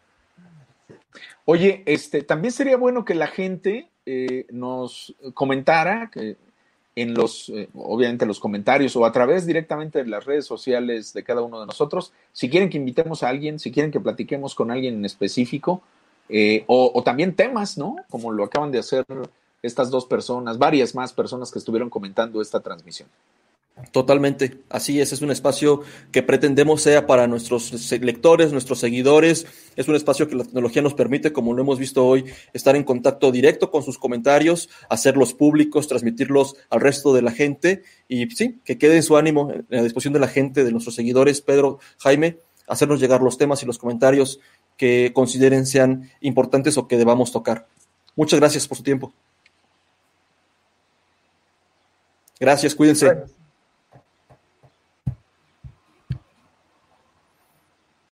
Oye, también sería bueno que la gente nos comentara obviamente los comentarios o a través directamente de las redes sociales de cada uno de nosotros, si quieren que invitemos a alguien, si quieren que platiquemos con alguien en específico, o también temas, ¿no? Como lo acaban de hacer estas dos personas, varias más personas que estuvieron comentando esta transmisión. Totalmente, así es un espacio que pretendemos sea para nuestros lectores, nuestros seguidores, es un espacio que la tecnología nos permite, como lo hemos visto hoy, estar en contacto directo con sus comentarios, hacerlos públicos, transmitirlos al resto de la gente y sí, que quede en su ánimo, en la disposición de la gente, de nuestros seguidores, Pedro, Jaime, hacernos llegar los temas y los comentarios que consideren sean importantes o que debamos tocar. Muchas gracias por su tiempo. Gracias, cuídense.